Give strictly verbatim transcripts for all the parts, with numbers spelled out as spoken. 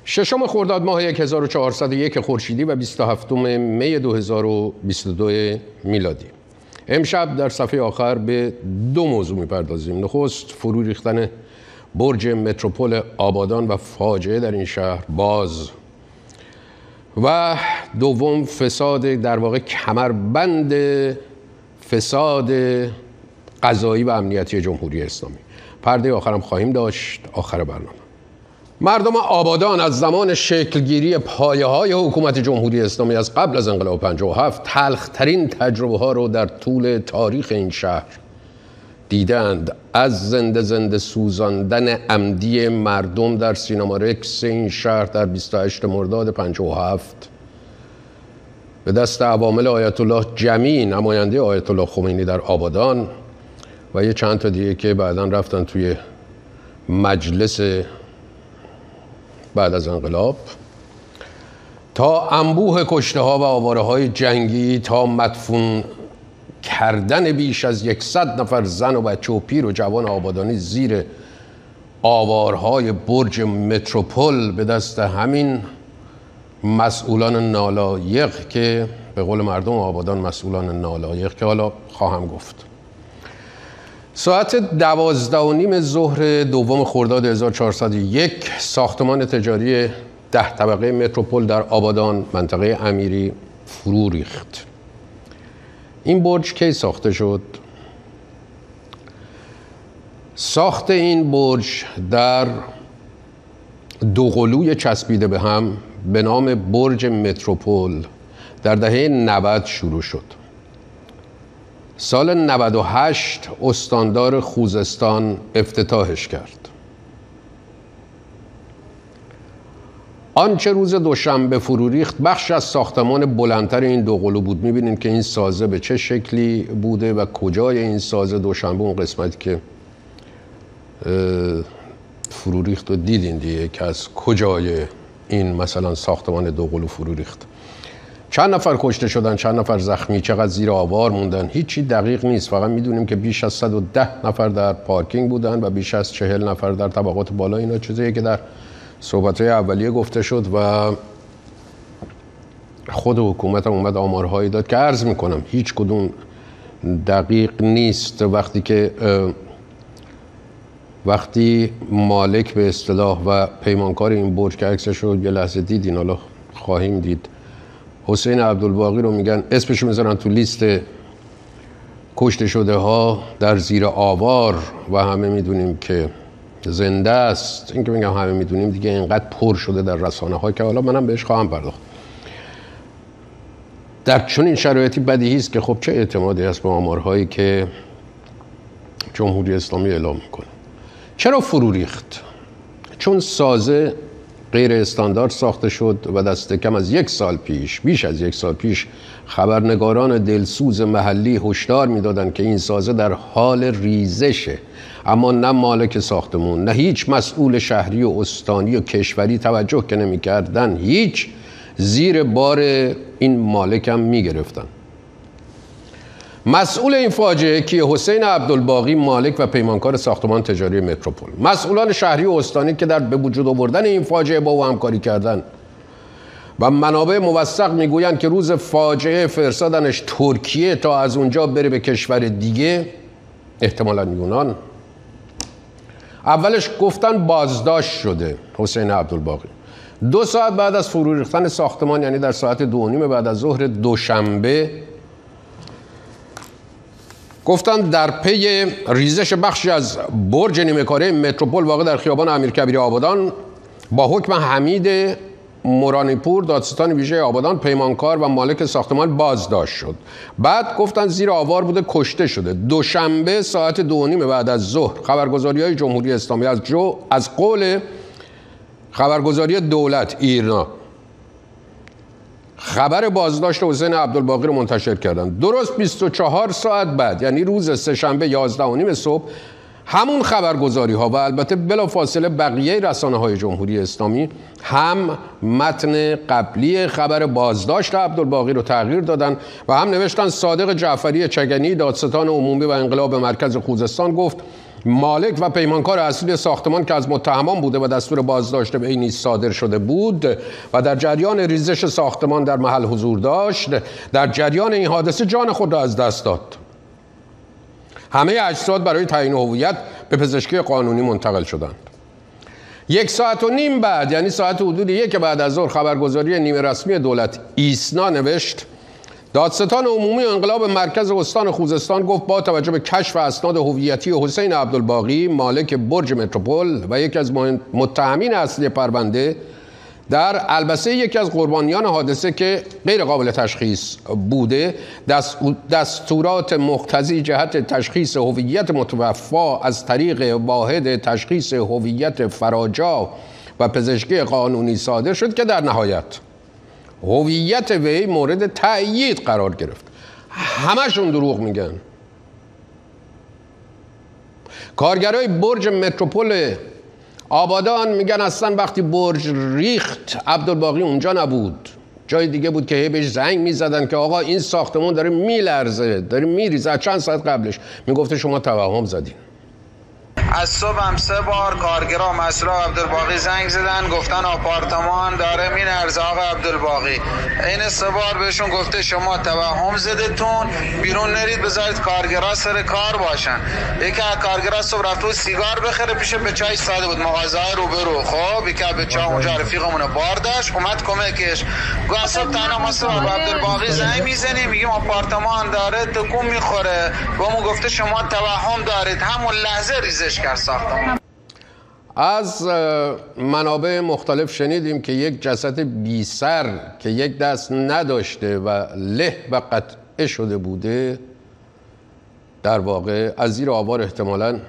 ششم خرداد ماه هزار و چهارصد و یک خورشیدی و بیست و هفتم می دو هزار و بیست و دو میلادی. امشب در صفحه آخر به دو موضوع میپردازیم. نخست فرو ریختن برج متروپول آبادان و فاجعه در این شهر باز، و دوم فساد، در واقع کمربند فساد قضایی و امنیتی جمهوری اسلامی. پرده آخرم خواهیم داشت آخر برنامه. مردم آبادان از زمان شکلگیری پایه‌های حکومت جمهوری اسلامی از قبل از انقلاب پنجاه و هفت تلخ‌ترین تجربه ها رو در طول تاریخ این شهر دیدند. از زنده زنده سوزاندن عمدی مردم در سینما رکس این شهر در بیست و هشتم مرداد پنجاه و هفت به دست عوامل آیت الله جمی، نماینده آیت الله خمینی در آبادان، و یه چند تا دیگه که بعداً رفتن توی مجلس بعد از انقلاب، تا انبوه کشته ها و آواره های جنگی، تا مدفون کردن بیش از یکصد نفر زن و بچه و پیر و جوان آبادانی زیر آوارهای برج متروپول به دست همین مسئولان نالایق که به قول مردم آبادان مسئولان نالایق که حالا خواهم گفت. ساعت دوازده و نیم ظهر دوم خرداد هزار و چهارصد و یک ساختمان تجاری ده طبقه متروپول در آبادان منطقه امیری فرو ریخت. این برج کی ساخته شد؟ ساخت این برج در دوقلوی چسبیده به هم به نام برج متروپول در دهه نود شروع شد. سال نود و هشت استاندار خوزستان افتتاحش کرد. آنچه روز دوشنبه فرو ریخت بخش از ساختمان بلندتر این دوقلو بود. می‌بینید که این سازه به چه شکلی بوده و کجای این سازه دوشنبه، اون قسمتی که فرو ریخت و دیدین دیگه که از کجای این مثلا ساختمان دوقلو فرو ریخت. چند نفر کشته شدن، چند نفر زخمی، چقدر زیر آوار موندن، هیچی دقیق نیست. فقط میدونیم که بیش از صد و ده نفر در پارکینگ بودن و بیش از چهل نفر در طبقات بالا. اینا چیزیه که در صحبت‌های اولیه گفته شد و خود حکومت هم اومد آمارهایی داد که عرض میکنم هیچ کدوم دقیق نیست. وقتی که وقتی مالک به اصطلاح و پیمانکار این برج که عکسش رو یه لحظه دیدین، حالا خواهیم دید، حسین عبدالباقی رو میگن، اسمشو میذارن تو لیست کشته شده ها در زیر آوار و همه میدونیم که زنده است. این که میگم همه میدونیم دیگه اینقدر پر شده در رسانه ها که حالا منم بهش خواهم پرداخت. در چون این شرایطی بدیهی است که خب چه اعتمادی هست به آمارهایی که جمهوری اسلامی اعلام میکنه. چرا فرو ریخت؟ چون سازه غیر استاندارد ساخته شد و دست کم از یک سال پیش، بیش از یک سال پیش، خبرنگاران دلسوز محلی هشدار میدادند که این سازه در حال ریزشه، اما نه مالک ساختمون، نه هیچ مسئول شهری و استانی و کشوری توجه که نمی‌کردن، هیچ زیر بار این مالک هم می‌گرفتن. مسئول این فاجعه که حسین عبدالباقی، مالک و پیمانکار ساختمان تجاری متروپول، مسئولان شهری و استانی که در به وجود آوردن این فاجعه با او همکاری کردند و منابع موثق میگویند که روز فاجعه فرستادنش ترکیه تا از اونجا بره به کشور دیگه، احتمالاً یونان. اولش گفتن بازداشت شده حسین عبدالباقی. دو ساعت بعد از فرو ریختن ساختمان، یعنی در ساعت دو و نیم بعد از ظهر دوشنبه، گفتن در پی ریزش بخشی از برج نیمه کاره متروپول واقع در خیابان امیرکبیر آبادان با حکم حمید مورانیپور، دادستان ویژه آبادان، پیمانکار و مالک ساختمان بازداشت شد. بعد گفتن زیر آوار بوده، کشته شده. دوشنبه ساعت دو و نیم بعد از ظهر خبرگزاری‌های جمهوری اسلامی از جو از قول خبرگزاری دولت ایرنا خبر بازداشت حسین عبدالباقی رو منتشر کردن. درست بیست و چهار ساعت بعد، یعنی روز سه‌شنبه یازده و نیم صبح، همون خبرگزاری ها و البته بلافاصله بقیه رسانه های جمهوری اسلامی هم متن قبلی خبر بازداشت عبدالباقی رو تغییر دادن و هم نوشتن صادق جعفری چگنی، دادستان عمومی و انقلاب مرکز خوزستان، گفت مالک و پیمانکار اصلی ساختمان که از متهمان بوده و دستور بازداشت وی نیز صادر شده بود و در جریان ریزش ساختمان در محل حضور داشت، در جریان این حادثه جان خود را از دست داد. همه اجساد برای تعیین هویت به پزشکی قانونی منتقل شدند. یک ساعت و نیم بعد، یعنی ساعت حدود یک بعد از ظهر، خبرگزاری نیمه رسمی دولت ایسنا نوشت دادستان عمومی انقلاب مرکز استان خوزستان گفت با توجه به کشف اسناد هویتی حسین عبدالباقی مالک برج متروپول و یکی از متهمین اصلی پرونده در البسه یکی از قربانیان حادثه که غیر قابل تشخیص بوده، دستورات مقتضی جهت تشخیص هویت متوفا از طریق واحد تشخیص هویت فراجا و پزشکی قانونی صادر شد که در نهایت هویت وی مورد تأیید قرار گرفت. همشون دروغ میگن. کارگرای برج متروپول آبادان میگن اصلا وقتی برج ریخت عبدالباقی اونجا نبود، جای دیگه بود که هی بهش زنگ میزدن که آقا این ساختمون داره میلرزه، داره میریزه. چند ساعت قبلش میگفته شما توهم زدین. از صبح هم سه بار کارگرا مسئول عبدالباقی زنگ زدن، گفتن آپارتمان داره میلرزه آقا عبدالباقی. این سه بار بهشون گفته شما توهم زدتون، بیرون نرید، بذارید کارگرا سر کار باشن. یکی از کارگرا صبح رفت سیگار بخره پیش به چای ساده بود مغازه روبرو. خب یکی به چای اونجا رفیقمون بار داشت، اومد کمکش. گفت صبح تنها ما صبح عبدالباقی زنگ میزنیم میگیم آپارتمان داره تکون میخوره، و ما گفته شما توهم دارید. همون لحظه ریزش کرد ساختمان. از منابع مختلف شنیدیم که یک جسد بی سر که یک دست نداشته و له و قطعه شده بوده در واقع از زیر آوار احتمالاً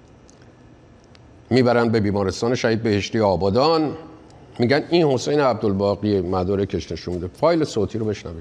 میبرن به بیمارستان شهید بهشتی آبادان. میگن این حسین عبدالباقی، مدارکش نشون میده. فایل صوتی رو بشنوید.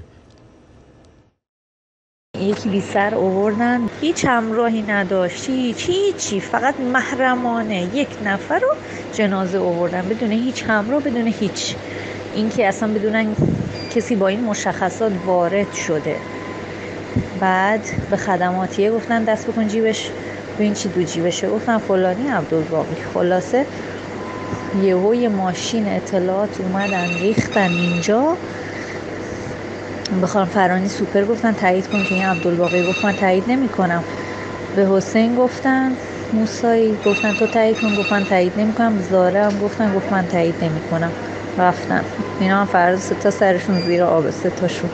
یکی بی سر آوردن، هیچ همراهی نداشت، هیچ هیچی، فقط محرمانه یک نفر رو جنازه آوردن بدون هیچ همراه، بدون هیچ اینکه اصلا بدونن کسی با این مشخصات وارد شده. بعد به خدماتیه گفتن دست بکن جیبش ببین چی دو جیبشه، گفتن فلانی عبدالباقی. خلاصه یهو یه ماشین اطلاعات اومدن ریختن اینجا. بخوام فرانی سوپر گفتن تایید کن که این عبدالباقی. گفت من تایید نمی کنم. به حسین گفتن موسایی، گفتن تو تایید کن. گفت من تایید نمی کنم. زاره هم گفتن، گفت من تایید نمی کنم. رفتن. اینا هم فردا سه تا سرشون زیر آب، سه تاشون.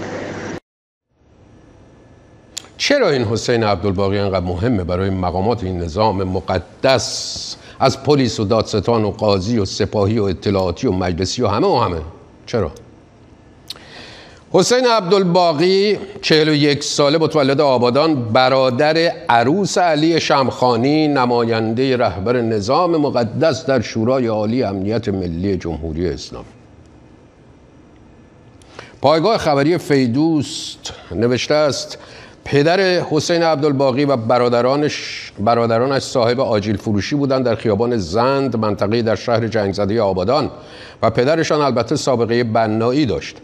چرا این حسین عبدالباقی انقدر مهمه برای مقامات این نظام مقدس، از پلیس و دادستان و قاضی و سپاهی و اطلاعاتی و مجلسی و همه و همه؟ چرا؟ حسین عبدالباقی چهل و یک ساله، متولد آبادان، برادر عروس علی شمخانی، نماینده رهبر نظام مقدس در شورای عالی امنیت ملی جمهوری اسلامی. پایگاه خبری فیدوست نوشته است پدر حسین عبدالباقی و برادرانش برادرانش صاحب آجیل فروشی بودند در خیابان زند، منطقه‌ای در شهر جنگزده آبادان، و پدرشان البته سابقه بنایی داشت.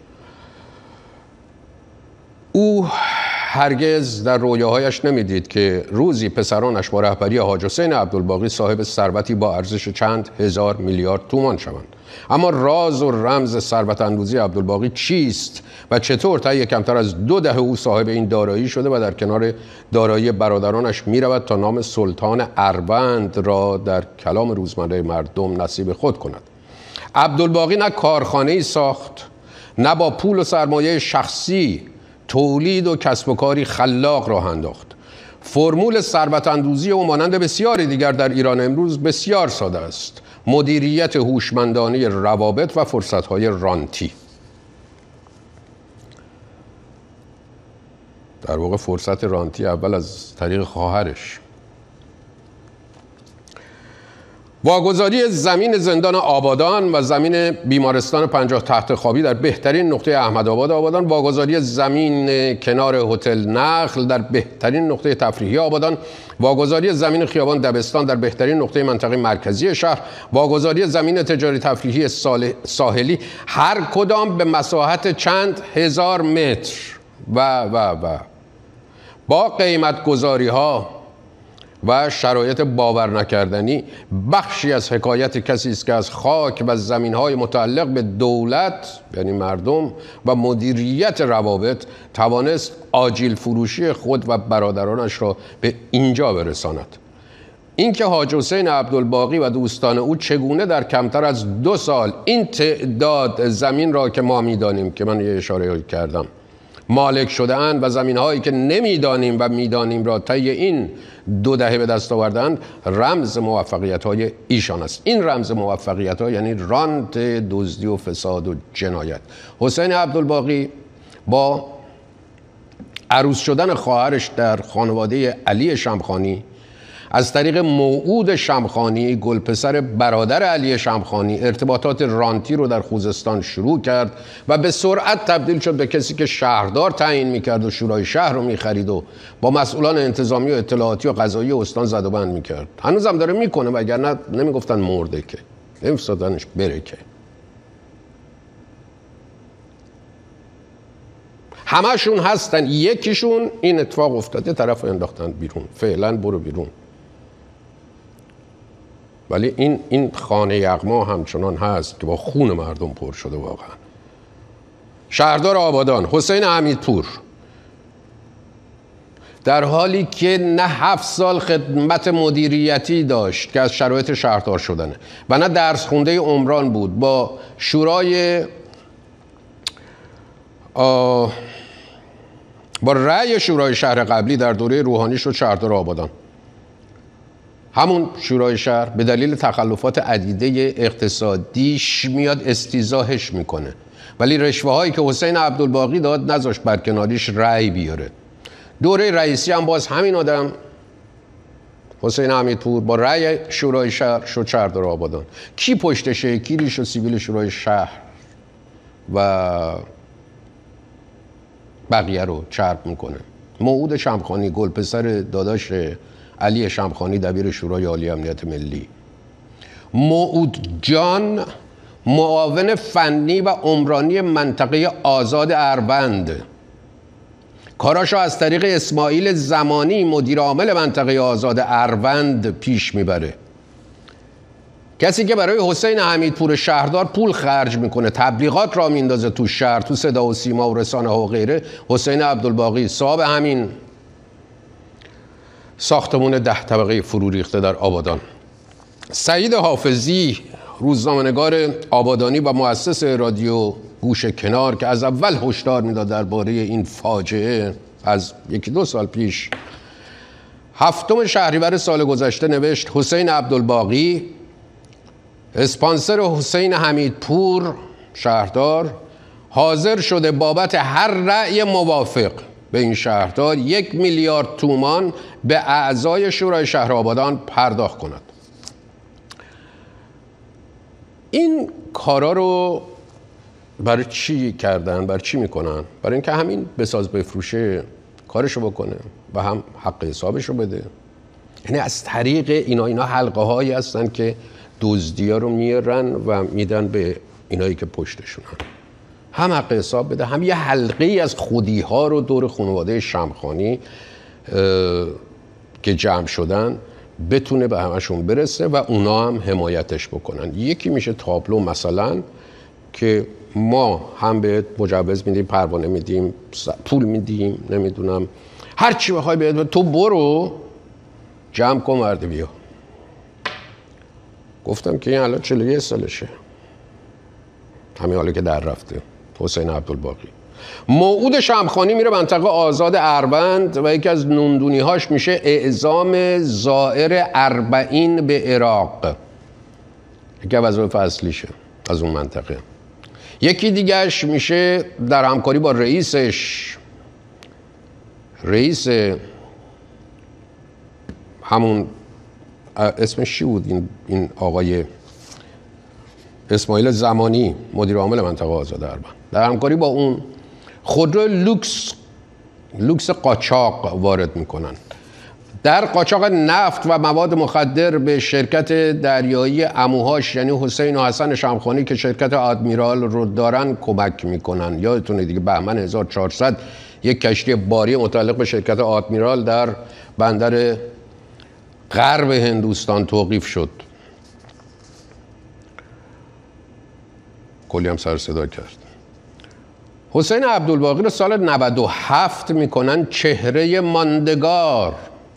او هرگز در رویاهایش نمیدید که روزی پسرانش با رهبری حاج حسین عبدالباقی صاحب ثروتی با ارزش چند هزار میلیارد تومان شوند. اما راز و رمز ثروت اندوزی عبدالباقی چیست و چطور طی کمتر از دو دهه او صاحب این دارایی شده و در کنار دارایی برادرانش میرود تا نام سلطان اروند را در کلام روزمره مردم نصیب خود کند؟ عبدالباقی نه کارخانه‌ای ساخت، نه با پول و سرمایه شخصی تولید و کسب و کاری خلاق راه انداخت. فرمول ثروت اندوزی او مانند بسیاری دیگر در ایران امروز بسیار ساده است: مدیریت هوشمندانه روابط و فرصت‌های رانتی. در واقع فرصت رانتی اول از طریق خواهرش. واگذاری زمین زندان آبادان و زمین بیمارستان پنجاه تخت خوابی در بهترین نقطه احمدآباد آبادان، واگذاری زمین کنار هتل نخل در بهترین نقطه تفریحی آبادان، واگذاری زمین خیابان دبستان در بهترین نقطه منطقه مرکزی شهر، واگذاری زمین تجاری تفریحی ساحلی، هر کدام به مساحت چند هزار متر و و و با قیمت گذاری ها و شرایط باور نکردنی بخشی از حکایت کسی است که از خاک و زمین‌های متعلق به دولت یعنی مردم و مدیریت روابط توانست آجیل فروشی خود و برادرانش را به اینجا برساند. اینکه حاج حسین عبدالباقی و دوستان او چگونه در کمتر از دو سال این تعداد زمین را که ما می‌دانیم که من یه اشاره کردم مالک شده‌اند و زمین‌هایی که نمی‌دانیم و می‌دانیم را طی این دو دهه به دست آوردند رمز موفقیت‌های ایشان است. این رمز موفقیت‌ها یعنی رانت، دزدی و فساد و جنایت. حسین عبدالباقی با عروس شدن خواهرش در خانواده علی شمخانی از طریق موعود شمخانی گلپسر برادر علی شمخانی ارتباطات رانتی رو در خوزستان شروع کرد و به سرعت تبدیل شد به کسی که شهردار تعیین میکرد و شورای شهر رو میخرید و با مسئولان انتظامی و اطلاعاتی و قضایی استان زد و بند میکرد. هنوزم داره میکنه وگرنه نمیگفتن مرده که، نمیفرستادنش بره که. همشون هستن، یکیشون این اتفاق افتاده طرف انداختن بیرون، فعلا برو بیرون. ولی این این خانه یغما همچنان هست که با خون مردم پر شده واقعا. شهردار آبادان حسین حمیدپور در حالی که نه هفت سال خدمت مدیریتی داشت که از شرایط شهردار شدنه و نه درس خونده عمران بود، با شورای با رأی شورای شهر قبلی در دوره روحانی شد شهردار آبادان. همون شورای شهر به دلیل تخلفات عدیده اقتصادیش میاد استیضاحش میکنه، ولی رشوه هایی که حسین عبدالباقی داد نذاشت برکناریش رأی بیاره. دوره رئیسی هم باز همین آدم حسین حمیدپور با رأی شورای شهر شد شهردار آبادان. کی پشتشه؟ کی ریش و سیبیل شورای شهر و بقیه رو چرب میکنه؟ موعود شمخانی گلپسر داداش علی شمخانی دبیر شورای عالی امنیت ملی. موعود جان معاون فنی و عمرانی منطقه آزاد اروند، کاراشو از طریق اسماعیل زمانی مدیر عامل منطقه آزاد اروند پیش میبره. کسی که برای حسین حمیدپور شهردار پول خرج میکنه، تبلیغات را میندازه تو شهر، تو صدا و سیما و رسانه ها و غیره، حسین عبدالباقی صاحب همین ساختمون ده طبقه فرو ریخته در آبادان. سعید حافظی روزنامه‌نگار آبادانی و مؤسس رادیو گوش کنار که از اول هشدار میداد درباره این فاجعه، از یکی دو سال پیش هفتم شهریور سال گذشته نوشت حسین عبدالباقی اسپانسر حسین حمیدپور شهردار حاضر شده بابت هر رأی موافق به این شهردار یک میلیارد تومان به اعضای شورای شهر آبادان پرداخت کند. این کارا رو برای چی کردن؟ برای چی میکنن؟ برای اینکه همین بساز بفروشه کارشو بکنه و هم حق حسابشو بده. یعنی از طریق اینا اینا حلقه هایی هستن که دزدی ها رو میارن و میدن به اینایی که پشتشونن. هم حق حساب بده، هم یه حلقه ای از خودی ها رو دور خانواده شمخانی که جمع شدن بتونه به همشون برسه و اونا هم حمایتش بکنن. یکی میشه تابلو مثلا که ما هم به مجوز میدیم، پروانه میدیم، پول میدیم، نمیدونم هر چی بخوای بهت، تو برو جمع کن مرد بیا. گفتم که این الان چهل و یک سالشه، همین حالا که در رفته حسین عبدالباقی. موعود شمخانی میره منطقه آزاد اروند و یکی از نوندونی هاش میشه اعزام زائر اربعین به عراق، یکی از وظایف اصلیشه از اون منطقه. یکی دیگهش میشه در همکاری با رئیسش، رئیس همون اسمش چی بود این این آقای اسماعیل زمانی مدیر عامل منطقه آزاد اروند، در همکاری با اون خودرو لوکس لوکس قاچاق وارد میکنن. در قاچاق نفت و مواد مخدر به شرکت دریایی عموهاش یعنی حسین و حسن شمخانی که شرکت آدمیرال رو دارن کمک میکنن. یادتونه دیگه بهمن هزار و چهارصد یک کشتی باری متعلق به شرکت آدمیرال در بندر غرب هندوستان توقیف شد. کلی هم سر صدا کرد. حسین عبدالباقی رو سال نود و هفت میکنن چهره ماندگار.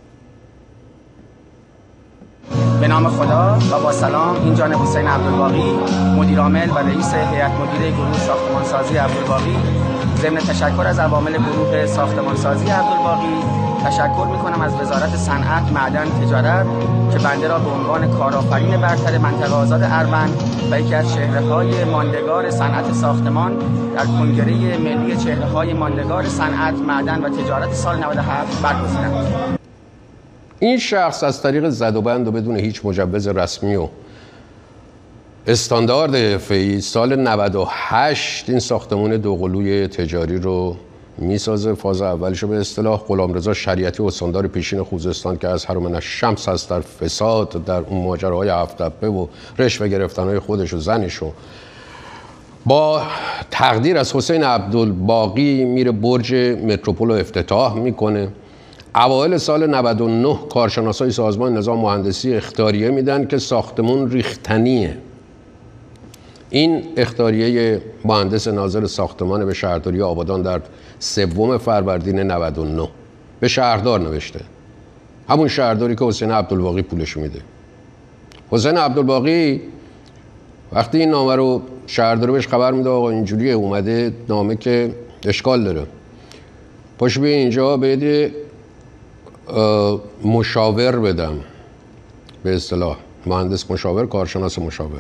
به نام خدا و با سلام، این جانب حسین عبدالباقی، مدیرعامل و رئیس هیئت مدیره گروه ساختمانسازی عبدالباقی. ضمن تشکر از عوامل گروه ساختمانسازی عبدالباقی تشکر میکنم از وزارت صنعت، معدن، تجارت که بنده را به عنوان کارآفرین برتر منطقه آزاد اروند و یکی از چهره‌های ماندگار صنعت ساختمان در کنگره ملی چهره‌های ماندگار صنعت، معدن و تجارت سال نود و هفت برگزیدم. این شخص از طریق زد و بند و بدون هیچ مجوز رسمی و استاندارد حرفه‌ای سال نود و هشت این ساختمان دوقلوی تجاری رو میسازه. فاز اولش به اصطلاح غلامرضا شریعتی استاندار پیشین خوزستان که از هرم الشمس هست در فساد در اون ماجراهای هفت تپه و رشوه گرفتنهای خودش و زنش و با تقدیر از حسین عبدالباقی میره برج متروپول رو افتتاح میکنه. اوایل سال نود و نه کارشناسای سازمان نظام مهندسی اختیاریه میدن که ساختمون ریختنیه. این اختیاریه مهندس ناظر ساختمان به شهرداری آبادان در سوم فروردین نود و نه به شهردار نوشته، همون شهرداری که حسین عبدالباقی پولش میده. حسین عبدالباقی وقتی این نامه رو شهرداری بهش خبر میده آقا اینجوریه اومده نامه که اشکال داره، پاش بیا اینجا بده مشاور بدم، به اصطلاح مهندس مشاور، کارشناس مشاور.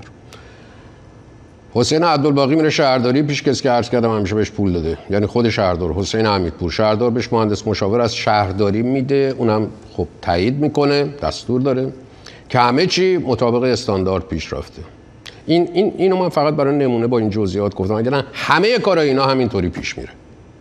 حسین عبدالباقی میره شهرداری پیش کسی که عرض کردم همیشه بهش پول داده، یعنی خود شهردار حسین حمیدپور. شهردار بهش مهندس مشاور از شهرداری میده، اونم خب تایید میکنه، دستور داره که همه چی مطابق استاندارد پیش رفته. این این اینو من فقط برای نمونه با این جزئیات گفتم، اگه نه همه کارا اینا همینطوری پیش میره.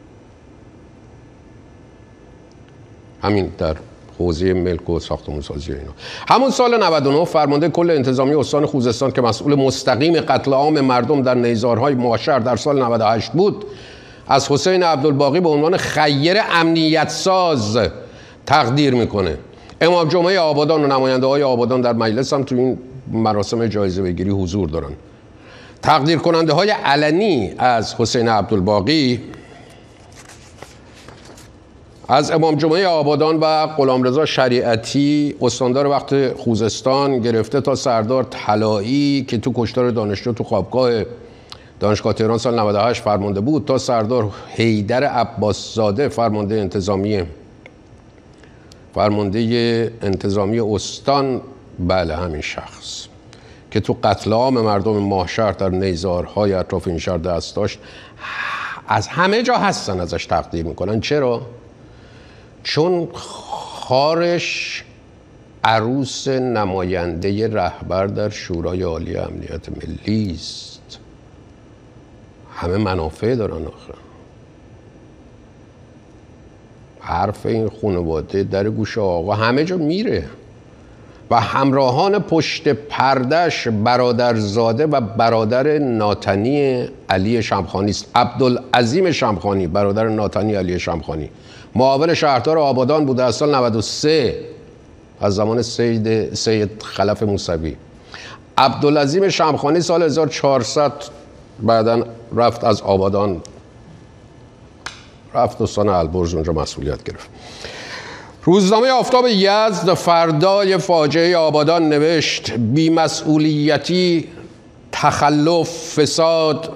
همین در حوزه ملک و ساختمان‌سازی اینا. همون سال نود و نه فرمانده کل انتظامی استان خوزستان که مسئول مستقیم قتل عام مردم در نیزارهای ماشر در سال نود و هشت بود، از حسین عبدالباقی به عنوان خیر امنیت ساز تقدیر میکنه. امام جمعه آبادان و نماینده های آبادان در مجلس هم تو این مراسم جایزه بگیری حضور دارن. تقدیر کننده های علنی از حسین عبدالباقی از امام جمعه آبادان و غلامرضا شریعتی استاندار وقت خوزستان گرفته تا سردار طلایی که تو کشتار دانشجو تو خوابگاه دانشگاه تهران سال نود و هشت فرمانده بود، تا سردار حیدر عباس زاده فرمانده انتظامی فرمانده انتظامی استان، بله همین شخص که تو قتل عام مردم ماهشهر در نیزارهای اطراف این شهر دست داشت، از همه جا هستن ازش تقدیر میکنن. چرا؟ چون خارش عروس نماینده رهبر در شورای عالی امنیت ملی است. همه منافع دارن آخه. حرف این خانواده در گوش آقا همه جا میره و همراهان پشت پردش برادرزاده و برادر ناتنی علی شمخانی است. عبدالعظیم شمخانی برادر ناتنی علی شمخانی معاون شهردار آبادان بوده از سال نود و سه، از زمان سید سید خلف موسوی. عبدالعظیم شمخانی سال هزار و چهارصد بعداً رفت از آبادان، رفت استان البرز، اونجا مسئولیت گرفت. روزنامه آفتاب یزد فردای فاجعه آبادان نوشت بی‌مسئولیتی، تخلف، فساد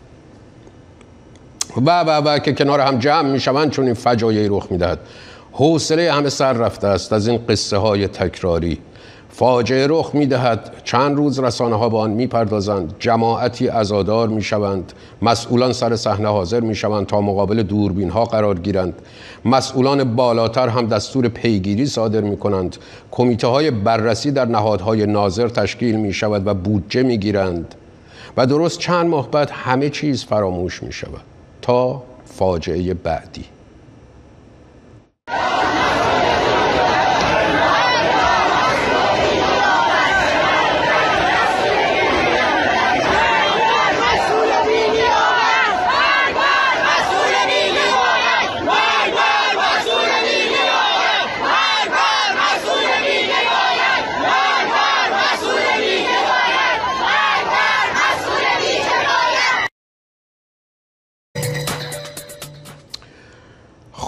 و و و که کنار هم جمع میشوند چون این فجایعی رخ میدهد. حوصله همه سر رفته است از این قصه های تکراری. فاجعه رخ میدهد، چند روز رسانه ها به آن میپردازند، جماعتی عزادار میشوند، مسئولان سر صحنه حاضر میشوند تا مقابل دوربین ها قرار گیرند، مسئولان بالاتر هم دستور پیگیری صادر میکنند، کمیته های بررسی در نهادهای ناظر تشکیل میشود و بودجه میگیرند و درست چند ماه بعد همه چیز فراموش میشود تا فاجعه بعدی.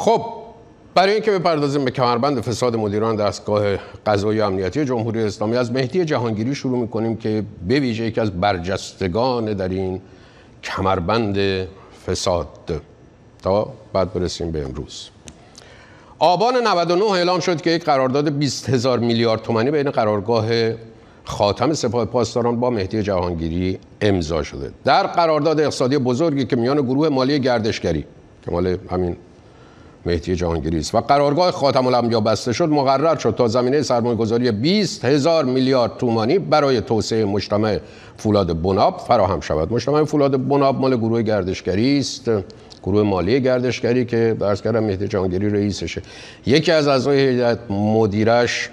خب برای اینکه بپردازیم به کمربند فساد مدیران دستگاه قضایی امنیتی جمهوری اسلامی، از مهدی جهانگیری شروع می‌کنیم که به ویژه یکی از برجستگان در این کمربند فساد تا بعد برسیم به امروز. آبان نود و نه اعلام شد که یک قرارداد بیست هزار میلیارد تومانی بین قرارگاه خاتم سپاه پاسداران با مهدی جهانگیری امضا شده. در قرارداد اقتصادی بزرگی که میان گروه مالی گردشگری که مال همین مهدی جهانگیری است و قرارگاه خاتم الانبیا بسته شد، مقرر شد تا زمینه سرمایه‌گذاری بیست هزار میلیارد تومانی برای توسعه مجتمع فولاد بناب فراهم شود. مجتمع فولاد بناب مال گروه گردشگری است، گروه مالی گردشگری که درس کردم مهدی جهانگیری رئیسشه. یکی از اعضای هیئت مدیرش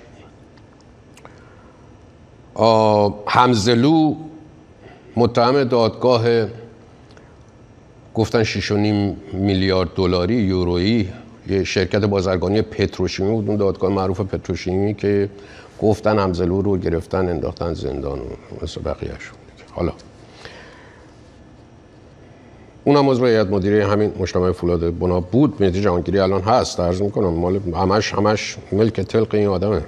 حمزلو متهم دادگاه گفتن شش و نیم میلیارد دلاری یورویی یه شرکت بازرگانی پتروشیمی بود، اون دادگاه معروف پتروشیمی که گفتن حمزلو رو گرفتن انداختن زندان و مثل بقیه‌شون. حالا اونم عضو هیئت مدیره همین مجتمع فولاد بناب بود. مهدی جهانگیری الان هست، عرض میکنم مال همش همش ملک تلق این آدمه.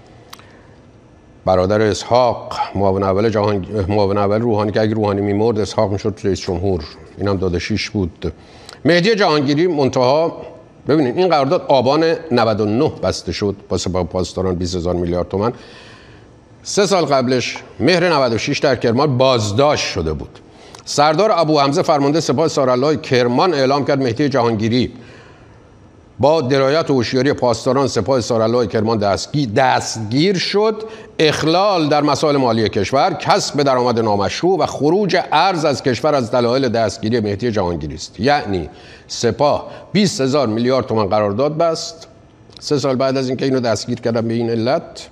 برادر اسحاق معاون اول جهان معاون اول روحانی که اگه روحانی میمرد اسحاق میشد رئیس جمهور، اینم داداشیش بود. مهدی جهانگیری منتها ببینید این قرارداد آبان نود و نه بسته شد با سپاه پاسداران بیست هزار میلیارد تومان. سه سال قبلش مهر نود و شش در کرمان بازداشت شده بود. سردار ابو حمزه فرمانده سپاه سارالای کرمان اعلام کرد مهدی جهانگیری با درایت و هوشیاری پاسداران سپاه سارالای کرمان دستگیر, دستگیر شد، اخلال در مسائل مالی کشور، کسب درآمد نامشروع و خروج ارز از کشور از دلایل دستگیری مهدی جهانگیری است. یعنی سپاه بیست هزار میلیارد تومان قرارداد بست سه سال بعد از اینکه اینو دستگیر کردن به این علت،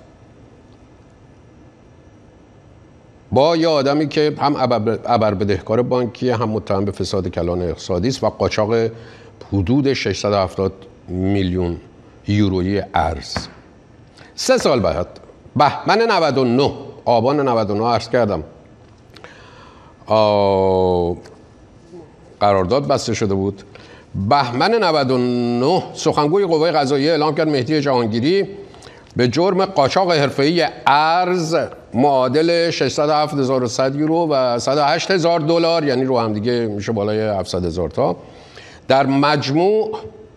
با یه آدمی که هم ابر بدهکار بانکی هم متهم به فساد کلان اقتصادی است و قاچاق حدود ششصد و هفتاد میلیون یورویی ارز. سه سال بعد بهمن نود و نه آبان نود و نه عرض کردم قرارداد بسته شده بود. بهمن نود و نه سخنگوی قوه قضاییه اعلام کرد مهدی جهانگیری به جرم قاچاق حرفه‌ای ارز معادل ششصد و هفت هزار و صد یورو و صد و هشت هزار دلار، یعنی رو هم دیگه میشه بالای هفتصد هزار تا، در مجموع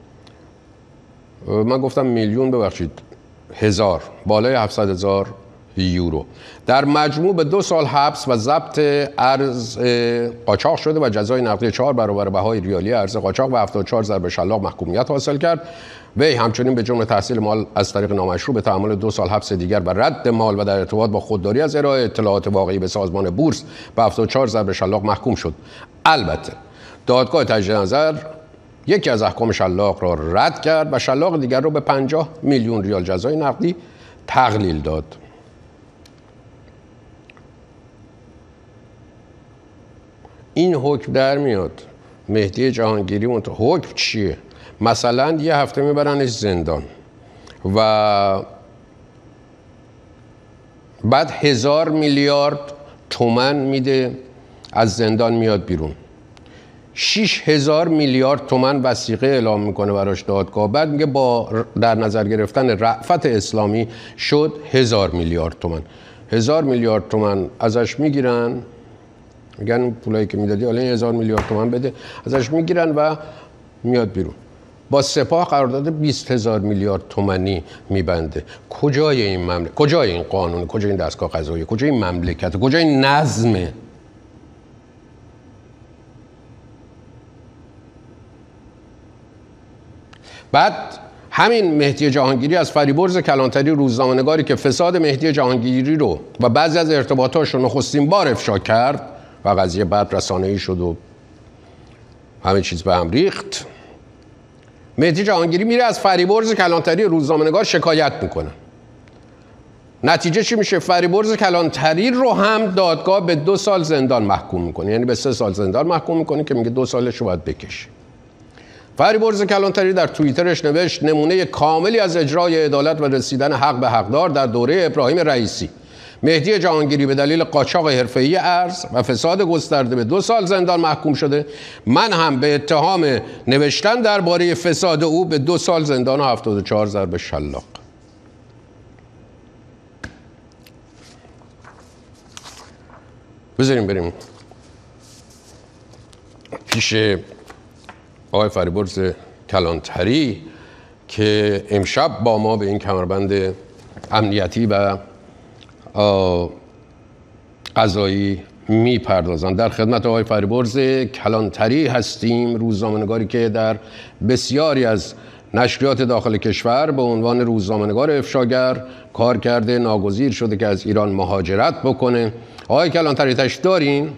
من گفتم میلیون ببخشید هزار، بالای هفتصد هزار یورو، در مجموع به دو سال حبس و ضبط ارز قاچاق شده و جزای نقدی چهار برابر بهای ریالی ارز قاچاق و هفتاد و چهار ضرب شلاق محکومیت حاصل کرد. وی همچنین به جرم تحصیل مال از طریق نامشروع به تحمل دو سال حبس دیگر و رد مال و در ارتباط با خودداری از ارائه اطلاعات واقعی به سازمان بورس به هفتاد و چهار ضرب شلاق محکوم شد. البته دادگاه تجدید نظر یکی از احکام شلاق را رد کرد و شلاق دیگر را به پنجاه میلیون ریال جزای نقدی تقلیل داد. این حکم در میاد مهدی جهانگیری منطقه حکم چیه؟ مثلا یه هفته میبرنش زندان و بعد هزار میلیارد تومن میده از زندان میاد بیرون، شش هزار میلیارد تومن وثیقه اعلام میکنه براش دادگاه، بعد میگه با در نظر گرفتن رأفت اسلامی شد هزار میلیارد تومن. هزار میلیارد تومن ازش میگیرن، میگن پولایی که میدادی حالا هزار میلیارد تومن بده، ازش میگیرن و میاد بیرون. با سپاه قرارداد بیست هزار میلیارد تومانی میبنده. کجای این مملکت؟ کجای این قانون؟ کجای این دستگاه قضایی؟ کجای این مملکت؟ کجای این نظمه؟ بعد همین مهدی جهانگیری از فریبرز کلانتری روزنامه‌نگاری که فساد مهدی جهانگیری رو و بعضی از ارتباطاتش رو نخستین بار افشا کرد و قضیه بعد رسانه‌ای شد و همه چیز به هم ریخت، مهدی جهانگیری میره از فریبرز کلانتری روزنامه‌نگار شکایت میکنه. نتیجه چی میشه؟ فریبرز کلانتری رو هم دادگاه به دو سال زندان محکوم میکنه، یعنی به سه سال زندان محکوم میکنه که میگه دو سالش رو باید بکشه. فریبرز کلانتری در توییترش نوشت نمونه کاملی از اجرای عدالت و رسیدن حق به حقدار در دوره ابراهیم رئیسی. مهدی جهانگیری به دلیل قاچاق حرفه‌ای ارز و فساد گسترده به دو سال زندان محکوم شده. من هم به اتهام نوشتن درباره فساد او به دو سال زندان و هفتاد و چهار ضرب شلاق. بذاریم بریم پیش آقای فریبرز کلانتری که امشب با ما به این کمربند امنیتی و قضایی میپردازند. در خدمت آقای فریبرز کلانتری هستیم، روزنامه‌نگاری که در بسیاری از نشریات داخل کشور به عنوان روزنامه‌نگار افشاگر کار کرده، ناگزیر شده که از ایران مهاجرت بکنه. آقای کلانتری تشریف دارین؟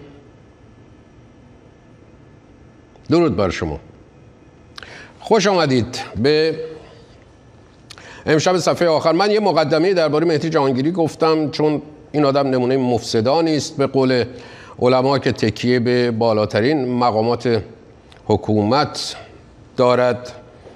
درود بر شما. خوش آمدید به امشب صفحه آخر. من یه مقدمه درباره مهدی جهانگیری گفتم چون این آدم نمونه مفسدانی است به قول علما که تکیه به بالاترین مقامات حکومت دارد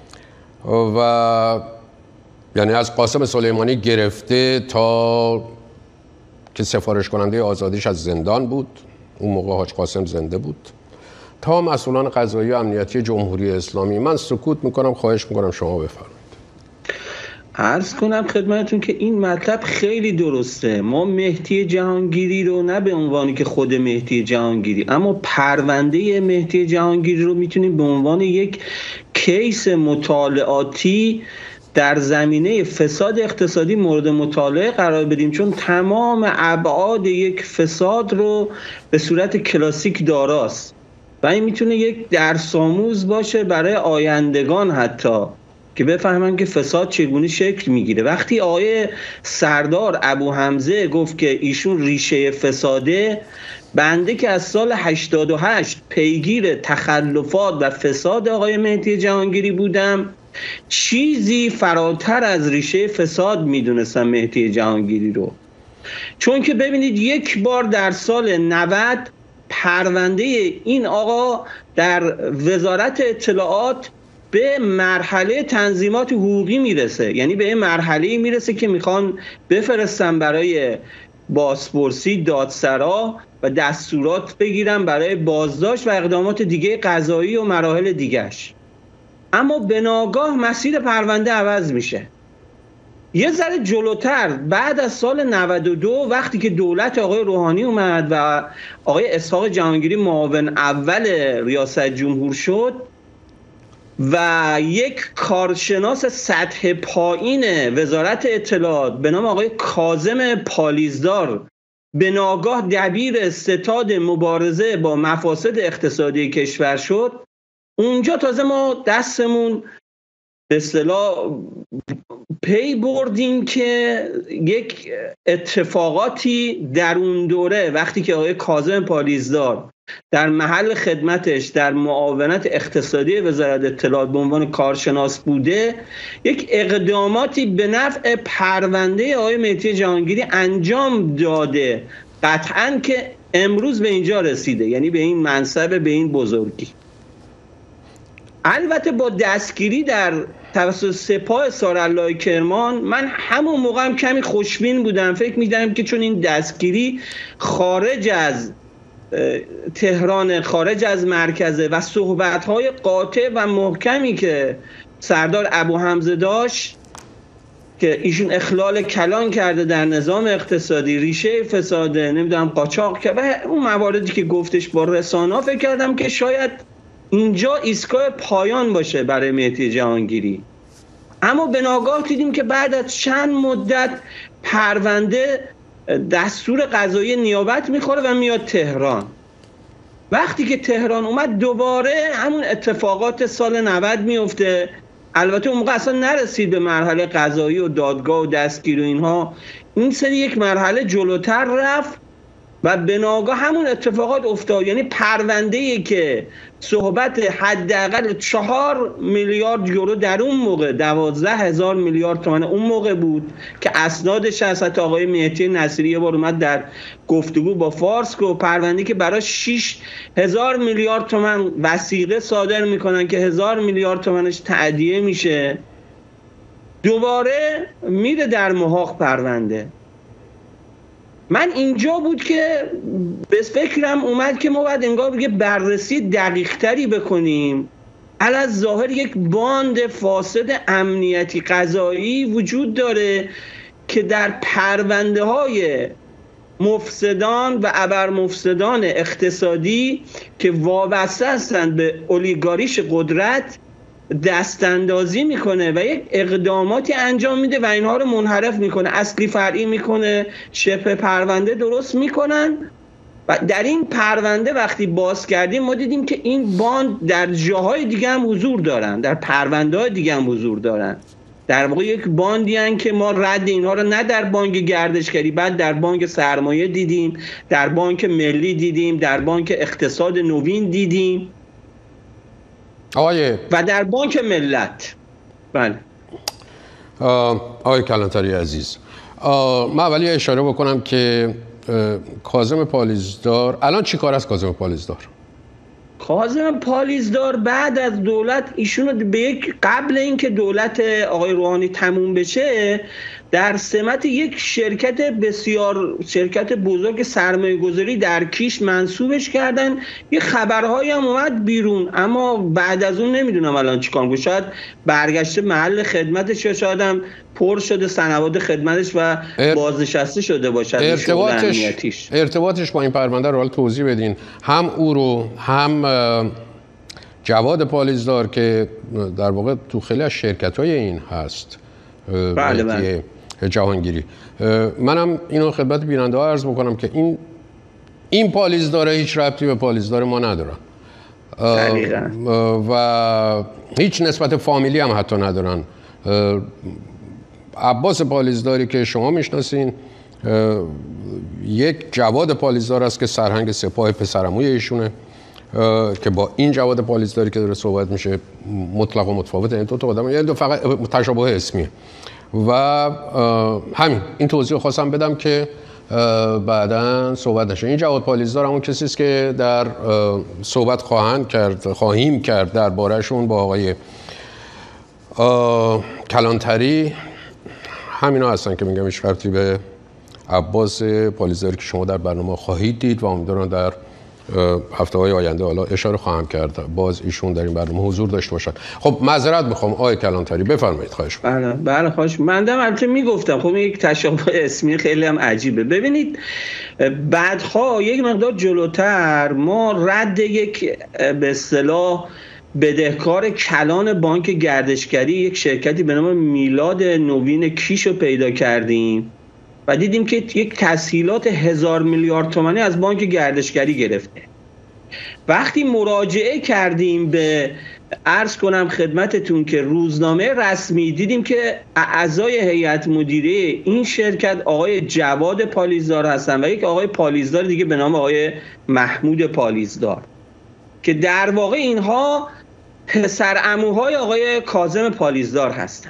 و یعنی از قاسم سلیمانی گرفته تا که سفارش کننده آزادیش از زندان بود، اون موقع حاج قاسم زنده بود، تا مسئولان قضایی و امنیتی جمهوری اسلامی. من سکوت میکنم، خواهش میکنم شما بفرمایید. عرض کنم خدمتتون که این مطلب خیلی درسته. ما مهدی جهانگیری رو نه به عنوانی که خود مهدی جهانگیری، اما پرونده مهدی جهانگیری رو میتونیم به عنوان یک کیس مطالعاتی در زمینه فساد اقتصادی مورد مطالعه قرار بدیم، چون تمام ابعاد یک فساد رو به صورت کلاسیک داراست و این میتونه یک درس آموز باشه برای آیندگان حتی که بفهمن که فساد چگونه شکل میگیره. وقتی آقای سردار ابو حمزه گفت که ایشون ریشه فساده، بنده که از سال هشتاد و هشت پیگیر تخلفات و فساد آقای مهدی جهانگیری بودم، چیزی فراتر از ریشه فساد میدونستم مهدی جهانگیری رو. چون که ببینید یک بار در سال نود پرونده این آقا در وزارت اطلاعات به مرحله تنظیمات حقوقی میرسه، یعنی به این مرحله میرسه که میخوان بفرستن برای بازپرسی دادسرا و دستورات بگیرن برای بازداشت و اقدامات دیگه قضایی و مراحل دیگهش. اما به ناگاه مسیر پرونده عوض میشه. یه ذره جلوتر بعد از سال نود و دو وقتی که دولت آقای روحانی اومد و آقای اسحاق جهانگیری معاون اول ریاست جمهور شد و یک کارشناس سطح پایین وزارت اطلاعات به نام آقای کاظم پالیزدار به ناگاه دبیر ستاد مبارزه با مفاسد اقتصادی کشور شد، اونجا تازه ما دستمون به اصطلاح پی بردیم که یک اتفاقاتی در اون دوره وقتی که آقای کاظم پالیزدار در محل خدمتش در معاونت اقتصادی وزارت اطلاعات به عنوان کارشناس بوده، یک اقداماتی به نفع پرونده آقای مهدی جهانگیری انجام داده، قطعاً که امروز به اینجا رسیده، یعنی به این منصب، به این بزرگی. البته با دستگیری در توسط سپاه سارالله کرمان من همون موقع هم کمی خوشبین بودم، فکر می‌کردم که چون این دستگیری خارج از تهران، خارج از مرکزه و صحبت‌های قاطع و محکمی که سردار ابو حمزه داشت که ایشون اخلال کلان کرده در نظام اقتصادی، ریشه فساده، نمیدونم قاچاق که و اون مواردی که گفتش با رسانه‌ها، فکر کردم که شاید اینجا ایستگاه پایان باشه برای مهدی جهانگیری. اما به ناگاه دیدیم که بعد از چند مدت پرونده دستور قضایی نیابت میخوره و میاد تهران. وقتی که تهران اومد دوباره همون اتفاقات سال نود میفته. البته اون موقع اصلا نرسید به مرحله قضایی و دادگاه و دستگیر و اینها، این سری یک مرحله جلوتر رفت و به ناگاه همون اتفاقات افتاد. یعنی پرونده‌ای که صحبت حداقل چهار میلیارد یورو در اون موقع دوازده هزار میلیارد تومان اون موقع بود که اسنادش از آقای مهدی نصیری یه بار اومد در گفتگو با فارس که پرونده که برای شش هزار میلیارد تومان وثیقه صادر میکنن که هزار میلیارد تومانش تأدیه میشه، دوباره میره در محاق پرونده. من اینجا بود که به فکرم اومد که ما باید انگار یه بررسی دقیق تری بکنیم. علاوه ظاهر یک باند فاسد امنیتی قضایی وجود داره که در پرونده های مفسدان و ابرمفسدان اقتصادی که وابسته هستند به اولیگاریش قدرت دستاندازی میکنه و یک اقداماتی انجام میده و اینها رو منحرف میکنه، اصلی فرعی میکنه، شبه پرونده درست میکنن. و در این پرونده وقتی باز کردیم ما دیدیم که این باند در جاهای دیگه هم حضور دارن، در پرونده های دیگه هم حضور دارن. در واقع یک باندی هن که ما رد اینها رو نه در بانک گردشگری، بعد در بانک سرمایه دیدیم، در بانک ملی دیدیم، در بانک اقتصاد نوین دیدیم آقای و در بانک ملت. بله آقای کلانتری عزیز، من اولی اشاره بکنم که کاظم پالیزدار الان چی کار است؟ کاظم پالیزدار کاظم پالیزدار بعد از دولت ایشون به یک قبل اینکه دولت آقای روحانی تموم بشه در سمت یک شرکت بسیار شرکت بزرگ سرمایه گذاری در کیش منصوبش کردن. یه خبرهایی هم اومد بیرون، اما بعد از اون نمیدونم الان چیکار کنه. شاید برگشته محل خدمتش یا شاید هم پر شده سنوات خدمتش و ار... بازنشسته شده باشد. ارتباطش ارتباطش با این پرونده رو حالا توضیح بدین، هم او رو هم جواد پالیزدار که در واقع تو خیلی از شرکت‌های این هست. بله بله جهانگیری. منم اینو خدمت بیننده ها عرض بکنم که این این پالیزداره هیچ ربطی به پالیزدار ما ندارن و هیچ نسبت فامیلی هم حتی ندارن. عباس پالیزداری که شما میشناسین یک جواد پالیزدار است که سرهنگ سپاه پسرعموی ایشونه که با این جواد پالیزداری که داره صحبت میشه مطلق و متفاوته. این دو تا آدم، یعنی دو فقط تشابه اسمیه و همین این توضیح خواستم بدم که بعداً صحبت نشه. این جواد پالیزدار همون کسی است که در صحبت خواهند کرد خواهیم کرد درباره‌شون با آقای کلانتری. همینا هستن که میگم هیچ ربطی به عباس پالیزداری که شما در برنامه خواهید دید و امیدوارم در هفته های آینده حالا اشاره خواهم کرد باز ایشون در این برنامه حضور داشته باشن. خب معذرت میخوام آقای کلانتری، بفرمایید. خواهش می‌کنم. بله بله خواهش. من دم البته میگفتم خب یک تشابه اسمی خیلی هم عجیبه. ببینید بعدها یک مقدار جلوتر ما رد یک به اصطلاح بدهکار کلان بانک گردشگری یک شرکتی به نام میلاد نوین کیش رو پیدا کردیم و دیدیم که یک تسهیلات هزار میلیارد تومانی از بانک گردشگری گرفته. وقتی مراجعه کردیم به عرض کنم خدمتتون که روزنامه رسمی، دیدیم که اعضای هیئت مدیره این شرکت آقای جواد پالیزدار هستن و یک آقای پالیزدار دیگه به نام آقای محمود پالیزدار که در واقع اینها پسرعموهای آقای کاظم پالیزدار هستن.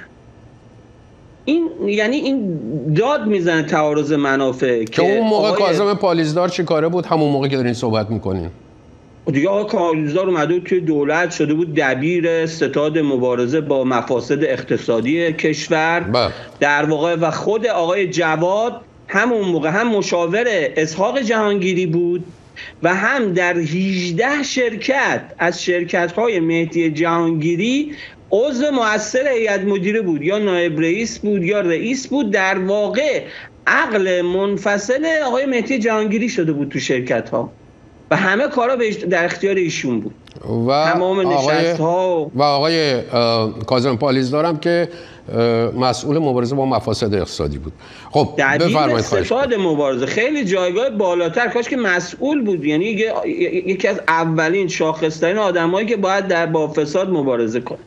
این یعنی این داد میزنه تعارض منافع که اون موقع آقای... کاظم پالیزدار چی کاره بود همون موقع که دارین صحبت میکنین؟ دیگه آقای پالیزدار اومده بود که دولت شده بود دبیر ستاد مبارزه با مفاسد اقتصادی کشور با. در واقع و خود آقای جواد همون موقع هم مشاور اسحاق جهانگیری بود و هم در هجده شرکت از شرکت‌های مهدی جهانگیری عضو مؤثر هیئت مدیره بود، یا نایب رئیس بود یا رئیس بود. در واقع عقل منفصل آقای مهدی جهانگیری شده بود تو شرکت‌ها و همه کارا در اختیار ایشون بود و تمام نشست‌ها. و آقای کاظم پالیزدار هم که مسئول مبارزه با مفاسد اقتصادی بود. خب بفرمایید. ستاد مبارزه خیلی جایگاه بالاتر، کاش که مسئول بود، یعنی یکی از اولین شاخص‌ترین آدمایی که باید در با فساد مبارزه کنه.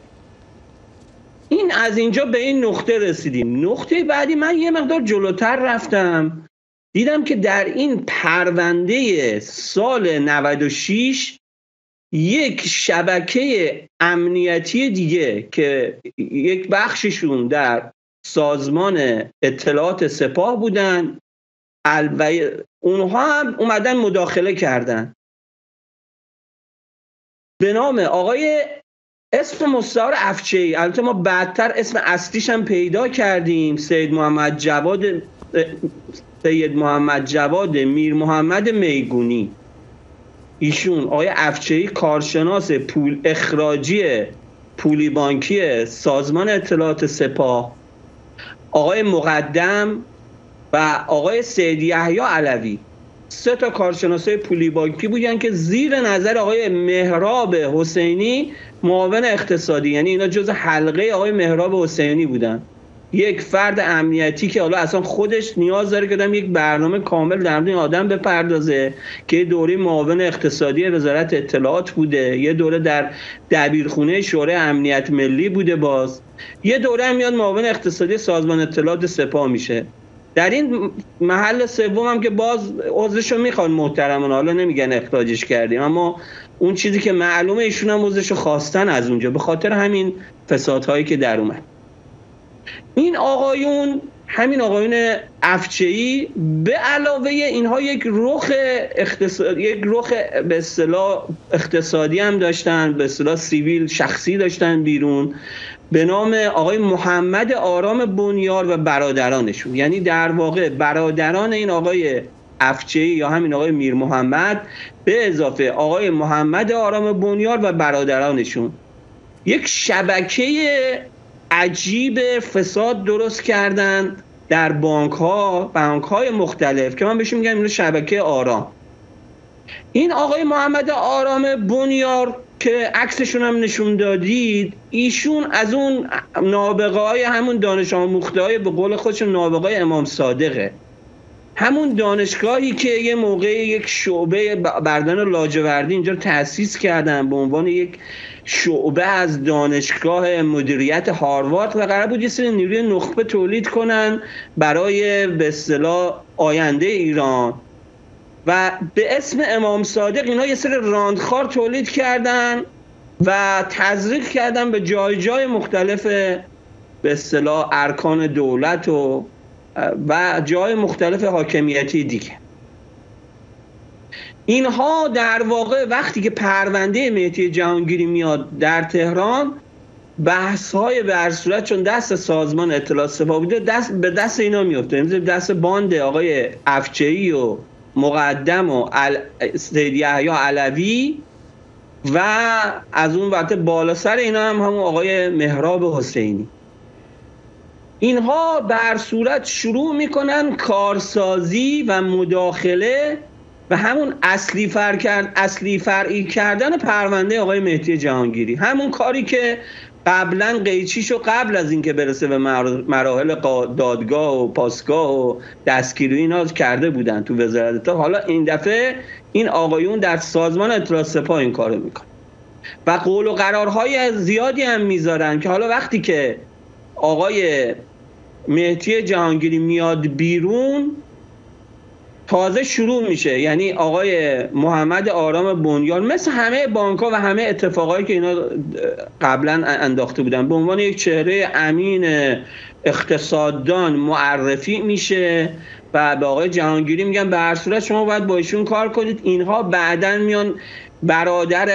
این از اینجا به این نقطه رسیدیم. نقطه بعدی من یه مقدار جلوتر رفتم، دیدم که در این پرونده سال نود و شش یک شبکه امنیتی دیگه که یک بخششون در سازمان اطلاعات سپاه بودن، اونها هم اومدن مداخله کردن به نام آقای اسم مستعار افچه‌ای. البته ما بعدتر اسم اصلیش هم پیدا کردیم، سید محمد جواد سید محمد جواد میر محمد میگونی، ایشون آقای افچهی کارشناس پول اخراجی پولی بانکی سازمان اطلاعات سپاه، آقای مقدم و آقای سید یحیی علوی، سه تا کارشناسای پولی بانکی بودن که زیر نظر آقای مهراب حسینی معاون اقتصادی، یعنی اینا جز حلقه آقای مهراب حسینی بودن، یک فرد امنیتی که حالا اصلا خودش نیاز داره که دم یک برنامه کامل در مورد این آدم بپردازه که دوره معاون اقتصادی وزارت اطلاعات بوده، یه دوره در دبیرخونه شورای امنیت ملی بوده، باز یه دوره هم میاد معاون اقتصادی سازمان اطلاعات سپاه میشه. در این محل سوم هم که باز عضوشو میخوان محترمانه، حالا نمیگن اخراجش کردیم، اما اون چیزی که معلومه ایشون هم عضوشو خواستن از اونجا به خاطر همین فسادهایی که در اومد. این آقایون، همین آقایون افچهی به علاوه اینها یک رخ اقتصادی، یک رخ به اصطلاح اقتصادی هم داشتن، به اصطلاح سیویل شخصی داشتن بیرون، به نام آقای محمد آرام بنیار و برادرانشون، یعنی در واقع برادران این آقای افچهی یا همین آقای میر محمد به اضافه آقای محمد آرام بنیار و برادرانشون یک شبکه عجیب فساد درست کردن در بانک ها، بانک های مختلف که من بهش میگم اینو شبکه آرام. این آقای محمد آرام بنیار که عکسشون هم نشون دادید، ایشون از اون نابغه های همون دانش آموخته های به قول خودشون نابغه های امام صادقه، همون دانشگاهی که یه موقع یک شعبه بردان لاجوردی اینجا تأسیس کردن به عنوان یک شعبه از دانشگاه مدیریت هاروارد و قرار بود یه سری نیروی نخبه تولید کنن برای به اصطلاح آینده ایران، و به اسم امام صادق اینا یه سری راندخار تولید کردن و تزریق کردن به جای جای مختلف به اصطلاح ارکان دولت و و جای مختلف حاکمیتی دیگه. اینها در واقع وقتی که پرونده مهدی جهانگیری میاد در تهران، بحث‌های به هر صورت چون دست سازمان اطلاعات سپاه بوده دست به دست اینا میفته، مثل دست باند آقای افچهی و مقدم و ال... سید یحیی علوی و از اون وقت بالا سر اینا هم همون آقای مهراب حسینی. اینها به هر صورت شروع میکنن کارسازی و مداخله و همون اصلی فر کرد اصلی فرعی کردن پرونده آقای مهدی جهانگیری، همون کاری که قبلا قیچیشو قبل از اینکه برسه به مراحل دادگاه و پاسگاه و دستگیری اینا کرده بودن تو وزارت اطلاعات. حالا این دفعه این آقایون در سازمان اطلاعات سپاه این کارو میکنن و قول و قرارهای زیادی هم میذارن که حالا وقتی که آقای مهدی جهانگیری میاد بیرون تازه شروع میشه، یعنی آقای محمد آرام بنیار مثل همه بانک‌ها و همه اتفاقایی که اینا قبلا انداخته بودن به عنوان یک چهره امین اقتصاددان معرفی میشه و به آقای جهانگیری میگن به هر صورت شما باید با ایشون کار کنید. اینها بعداً میان برادر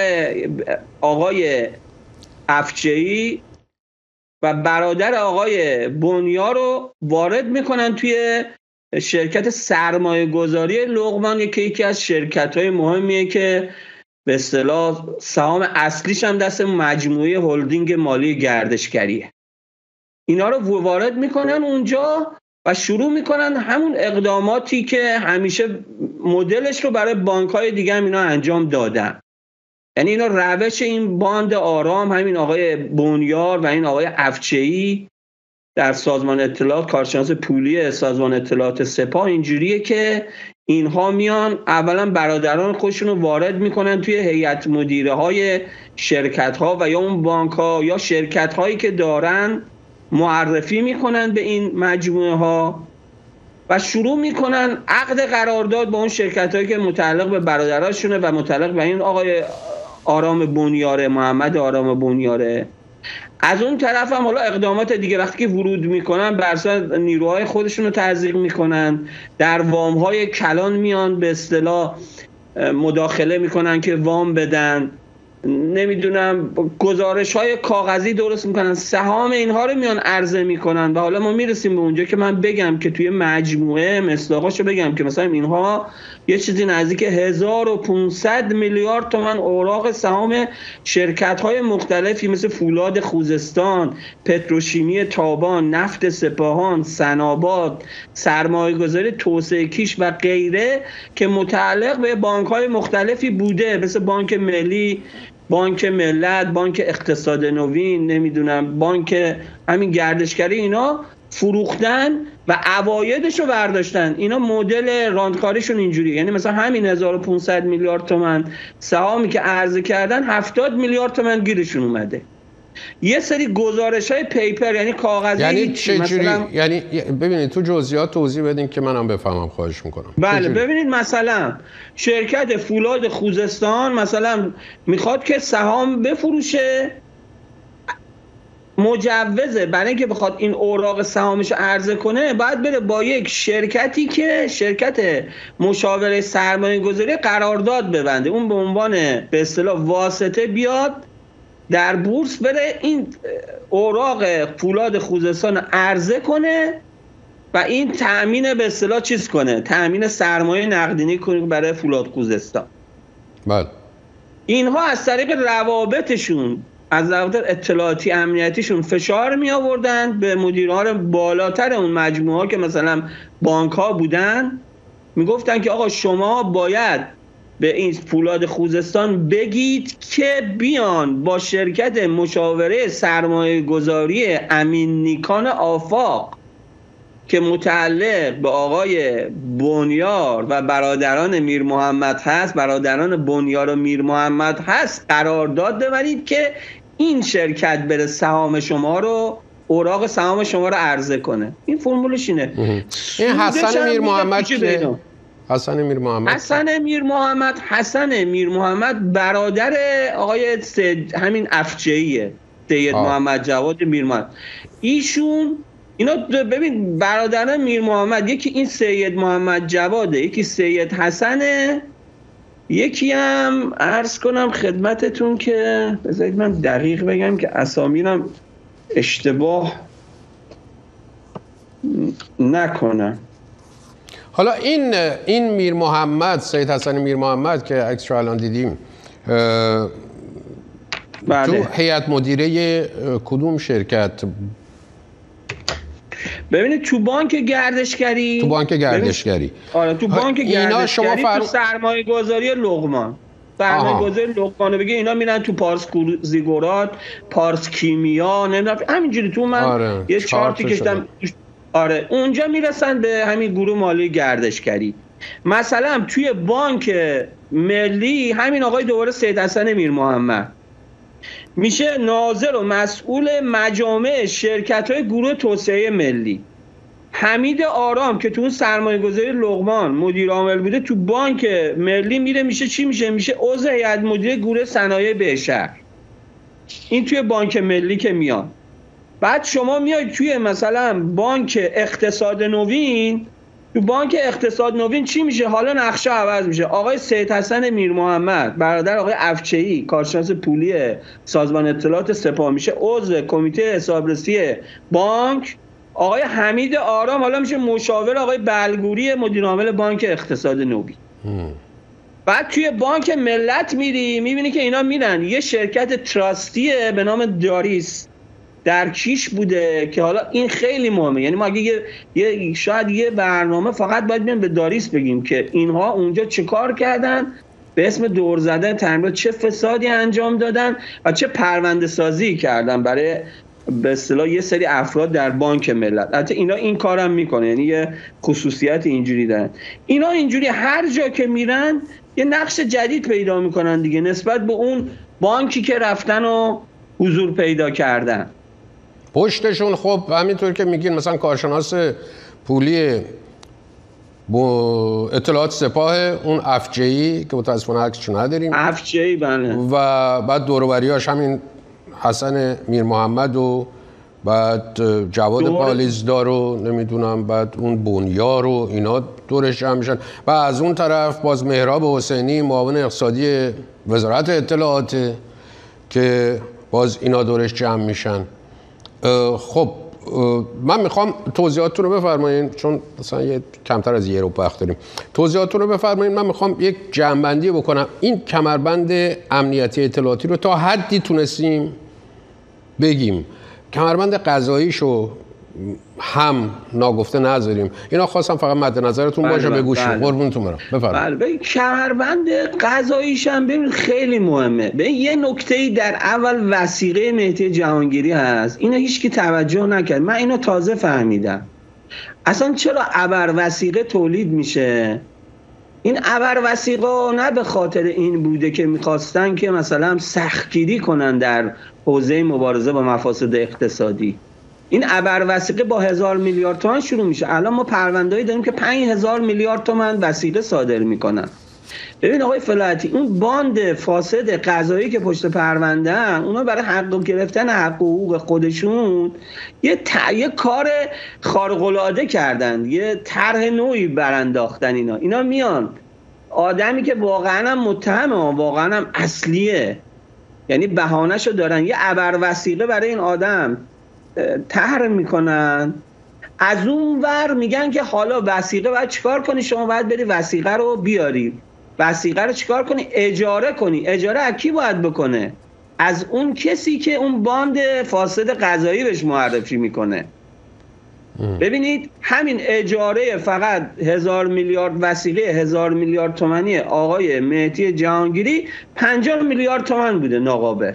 آقای افچهی و برادر آقای بنیار رو وارد میکنن توی شرکت سرمایه گذاری لقمان که یکی از شرکت های مهمیه که به اصطلاح سهام اصلیش هم دست مجموعه هلدینگ مالی گردشگریه. اینا رو وارد میکنن اونجا و شروع میکنن همون اقداماتی که همیشه مدلش رو برای بانک های دیگه هم اینا انجام دادن. یعنی اینا روش این باند آرام، همین آقای بنیار و این آقای افچهی در سازمان اطلاعات، کارشناس پولی سازمان اطلاعات سپاه، اینجوریه که اینها میان اولا برادران خودشون رو وارد میکنن توی هیئت مدیره های شرکت ها و یا اون بانک ها یا شرکت هایی که دارن، معرفی میکنن به این مجموعه ها و شروع میکنن عقد قرارداد با اون شرکت هایی که متعلق به برادراشونه و متعلق به این آقای آرام بنیاره، محمد آرام بنیاره. از اون طرف هم حالا اقدامات دیگه وقتی که ورود میکنن بر اساس نیروهای خودشون رو تزریق میکنن، در وامهای کلان میان به اصطلاح مداخله میکنن که وام بدن نمیدونم گزارش های کاغذی درست میکنن، سهام اینها رو میان عرضه میکنن و حالا ما میرسیم به اونجا که من بگم که توی مجموعه مصداقاشو بگم که مثلا اینها یه چیزی نزدیک هزار و پانصد میلیارد تومان اوراق سهام شرکت های مختلفی مثل فولاد خوزستان، پتروشیمی تابان، نفت سپاهان، سناباد، سرمایه گذاری توسعه کیش و غیره که متعلق به بانک های مختلفی بوده، مثل بانک ملی، بانک ملت، بانک اقتصاد نوین، نمیدونم بانک همین گردشگری، اینا فروختن و عوایدش رو برداشتن. اینا مدل راندکاریشون اینجوریه، یعنی مثلا همین هزار و پانصد میلیارد تومان سهامی که عرضه کردن هفتاد میلیارد تومان گیرشون اومده. یه سری گزارش های پیپر یعنی کاغذی، یعنی چه جوری مثلا... یعنی ببینید تو جزئیات توضیح بدین که منم بفهمم، خواهش میکنم. بله ببینید مثلا شرکت فولاد خوزستان مثلا میخواد که سهام بفروشه، مجوزه برای اینکه بخواد این اوراق سهامش عرضه کنه باید بره با یک شرکتی که شرکت مشاوره سرمایه گذاری قرارداد ببنده، اون به عنوان به اصطلاح واسطه بیاد در بورس بره این اوراق فولاد خوزستان عرضه کنه و این تأمین به اصطلاح چیز کنه، تأمین سرمایه نقدینگی کنه برای فولاد خوزستان. بله. اینها از طریق روابطشون، از روابط اطلاعاتی امنیتیشون فشار می آوردن به مدیران بالاتر اون مجموعه ها که مثلا بانک ها بودن، می گفتن که آقا شما باید به این فولاد خوزستان بگید که بیان با شرکت مشاوره سرمایه گذاری امین نیکان آفاق که متعلق به آقای بنیار و برادران میر محمد هست، برادران بنیار و میر محمد هست، قرارداد ببرید که این شرکت بره سهام شما رو، اوراق سهام شما رو عرضه کنه. این فرمولش اینه. این حسن میر محمد که حسن میر محمد حسن میر محمد حسن میر محمد برادر آقای سید همین افجعیه، سید محمد جواد میر محمد. ایشون اینا ببین برادران میر محمد، یکی این سید محمد جواده، یکی سید حسنه، یکی هم عرض کنم خدمتتون که بذارید من دقیق بگم که اسامیرم اشتباه نکنم. حالا این این میر محمد، سید حسن میر محمد که عکسش رو الان دیدیم، بله. تو هیئت مدیره کدوم شرکت؟ ببینید تو بانک گردشگری، تو بانک گردشگری آره تو بانک گردشگری شما فر... تو سرمایه گذاری لقمان، سرمایه گذاری لقمان بگه اینا میرن تو پارس زیگورات، پارس کیمیا، نمیدونم همینجوری تو من آره. یه چارتی کشیدم آره اونجا میرسن به همین گروه مالی گردشگری. مثلا توی بانک ملی همین آقای دوباره سید حسن میر محمد میشه ناظر و مسئول مجامع شرکت‌های گروه توسعه ملی. حمید آرام که تو اون سرمایه گذاری لقمان مدیر عامل بوده تو بانک ملی میره میشه چی میشه؟ میشه عضو هیئت مدیره گروه صنایع بهشهر. این توی بانک ملی که میاد. بعد شما میای توی مثلا بانک اقتصاد نوین، تو بانک اقتصاد نوین چی میشه؟ حالا نقشه عوض میشه. آقای سید حسن میر محمد برادر آقای افچه‌ای کارشناس پولی سازمان اطلاعات سپاه میشه عضو کمیته حسابرسی بانک. آقای حمید آرام حالا میشه مشاور آقای بلگوری مدیر عامل بانک اقتصاد نوین. بعد توی بانک ملت میری میبینی که اینا میرن یه شرکت تراستیه به نام داریس در کیش بوده که حالا این خیلی مهمه. یعنی ما اگه یه, یه شاید یه برنامه فقط باید بیان به داریس بگیم که اینها اونجا چه کار کردن به اسم دور زدن تعمیرات، چه فسادی انجام دادن و چه پرونده سازی کردن برای به اصطلاح یه سری افراد در بانک ملت. البته اینا این کارم میکنه، یعنی یه خصوصیت اینجوری دارن. اینا اینجوری هر جا که میرن یه نقش جدید پیدا میکنن دیگه نسبت به اون بانکی که رفتن و حضور پیدا کردن. پشتشون خب همینطور که میگین مثلا کارشناس پولی با اطلاعات سپاه اون افجعی که متاسفانه عکسشو نداریم، افجعی بله، و بعد دور و بریاش همین حسن میر محمد و بعد جواد پالیزدار و نمیدونم بعد اون بنیار و اینا دورش جمع میشن. و از اون طرف باز مهراب حسینی معاون اقتصادی وزارت اطلاعات که باز اینا دورش جمع میشن. خب من میخوام توضیحاتتون رو بفرمایین، چون مثلا یه کمتر از یه رو وقت داریم. توضیحاتتون رو بفرمایین. من میخوام یک جمع‌بندی بکنم. این کمربند امنیتی اطلاعاتی رو تا حدی تونستیم بگیم، کمربند قضاییشو هم ناگفته نذاریم. اینا خواستم فقط مد نظرتون باشه، بگوشیم. قربونتون برم، بفرمایید. بله، کمربند قضاییش هم ببین خیلی مهمه. ببین یه نکته‌ای در اول وثیقه مهدی جهانگیری هست، اینو هیچکی توجه نکرد. من اینو تازه فهمیدم. اصلا چرا ابر وثیقه تولید میشه؟ این ابر وثیقه نه به خاطر این بوده که میخواستن که مثلا سختگیری کنن در حوزه مبارزه با مفاسد اقتصادی. این ابر وثیقه با هزار میلیارد تومان شروع میشه. الان ما پرونده‌ای داریم که پنج هزار میلیارد تومان وثیقه صادر میکنن. ببین آقای فلاحتی، اون باند فاسد قضایی که پشت پرونده، اونا برای حق گرفتن حق و حقوق خودشون یه ت... یه کار خارق العاده کردن، یه طرح نوعی برانداختن. اینا اینا میان آدمی که واقعا هم متهمه، واقعا هم اصلیه، یعنی بهانه‌شو دارن، یه ابر وثیقه برای این آدم طرح میکنن. از اون ور میگن که حالا وثیقه باید چیکار کنی؟ شما باید بری وثیقه رو بیاری. وثیقه رو چیکار کنی؟ اجاره کنی. اجاره از کی باید بکنه؟ از اون کسی که اون باند فاسد قضایی بهش معرفی میکنه. ببینید همین اجاره فقط هزار میلیارد وثیقه هزار میلیارد تومانی آقای مهدی جهانگیری پنجاه میلیارد تومان بوده ناقابل.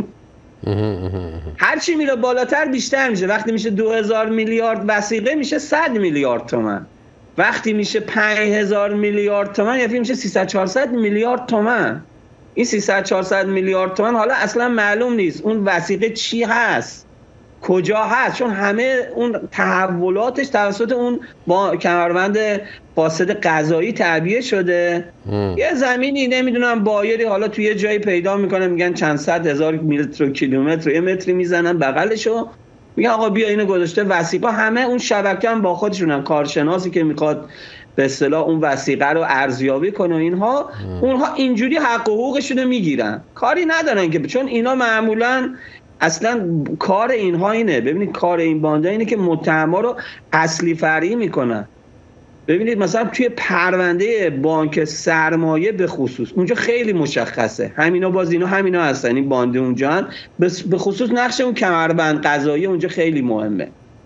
هرچی میره بالاتر بیشتر میشه. وقتی میشه دو هزار میلیارد وثیقه میشه صد میلیارد تومان. وقتی میشه پنج هزار میلیارد تومان یعنی میشه سیصد چهارصد میلیارد تومان. این سیصد چهارصد میلیارد تومان حالا اصلا معلوم نیست اون وثیقه چی هست، کجا هست، چون همه اون تحولاتش توسط اون با کمربند فاسد قضایی تعبیه شده. ام. یه زمینی نمیدونم بایری حالا توی یه جایی پیدا میکنه، میگن چند صد هزار متر و کیلومتر یه متری میزنن بغلشو، میگن آقا بیا اینو گذاشته وثیقه. همه اون شبکه هم با خودشونن، کارشناسی که میخواد به اصطلاح اون وثیقه رو ارزیابی کنه اینها، ام. اونها اینجوری حق و حقوقشون رو میگیرن، کاری ندارن که، چون اینا معمولاً اصلا کار اینها اینه. ببینید کار این بانده اینه که متهما رو اصلی فرعی میکنن. ببینید مثلا توی پرونده بانک سرمایه به خصوص اونجا خیلی مشخصه، همینا باز اینا همینا هستن، این بانده اونجا هن. به خصوص نقش اون کمربند قضایی اونجا خیلی مهمه.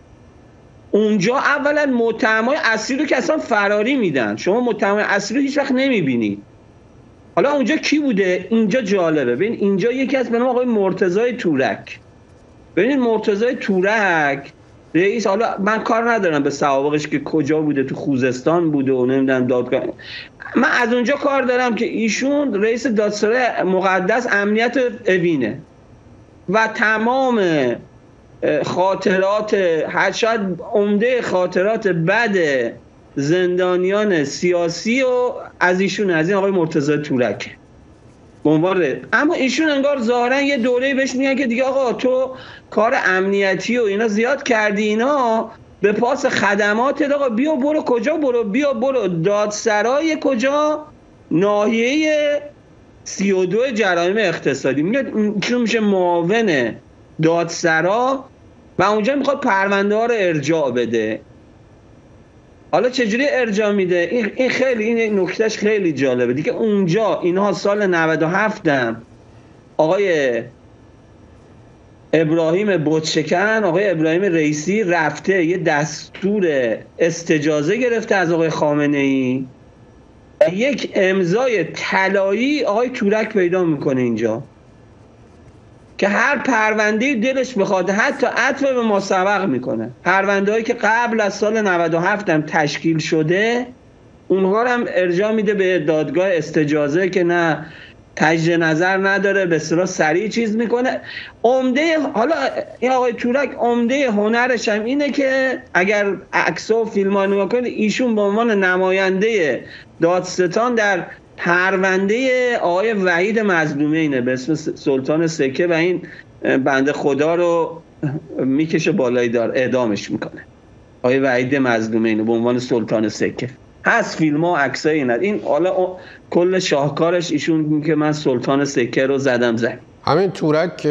اونجا اولا متهمای اصلی رو که اصلا فراری میدن، شما متهمای اصلی رو هیچ وقت نمیبینید. حالا اونجا کی بوده؟ اینجا جالبه. ببین اینجا یکی از به نام آقای مرتضی تورک. ببینید مرتضی تورک رئیس، حالا من کار ندارم به سوابقش که کجا بوده، تو خوزستان بوده و نمیدونم دادگاه، من از اونجا کار دارم که ایشون رئیس دادسرای مقدس امنیت اوینه و تمام خاطرات، شاید عمده خاطرات بد زندانیان سیاسی و از ایشون، از این آقای مرتضی تورک به عنوان. اما ایشون انگار ظاهرا یه دوره بهش میگن که دیگه آقا تو کار امنیتی و اینا زیاد کردی، اینا به پاس خدمات، آقا بیا برو کجا برو بیا برو دادسرای کجا، ناحیه سی و دو جرایم اقتصادی. میگه چون میشه معاون دادسرا و اونجا میخواد پرونده ها رو ارجاع بده. حالا چجوری ارجاع میده؟ این این خیلی این نکتهش خیلی جالبه دیگه. اونجا اینها سال نود و هفت هم آقای ابراهیم بتشکن، آقای ابراهیم رئیسی رفته یه دستور استجازه گرفته از آقای خامنه ای، یک امضای طلایی آقای تورک پیدا میکنه اینجا که هر پرونده دلش بخواد حتی عطف به ما سبق میکنه. پرونده‌ای که قبل از سال نود و هفت هم تشکیل شده اونها رو هم ارجاع میده به دادگاه استجازه که نه تجدید نظر نداره، به اصطلاح سریع چیز میکنه. عمده حالا این آقای تورک عمده هنرش هم اینه که اگر عکس‌ها و فیلم‌ها نگاه کنید، ایشون به عنوان نماینده دادستان در پرونده آقای وحید مظلومینه به اسم سلطان سکه و این بنده خدا رو میکشه بالای دار اعدامش میکنه. آقای وحید مظلومینه به عنوان سلطان سکه هست، فیلم ها عکسای اینا. این حالا کل شاهکارش ایشون که من سلطان سکه رو زدم زمین. همین تورک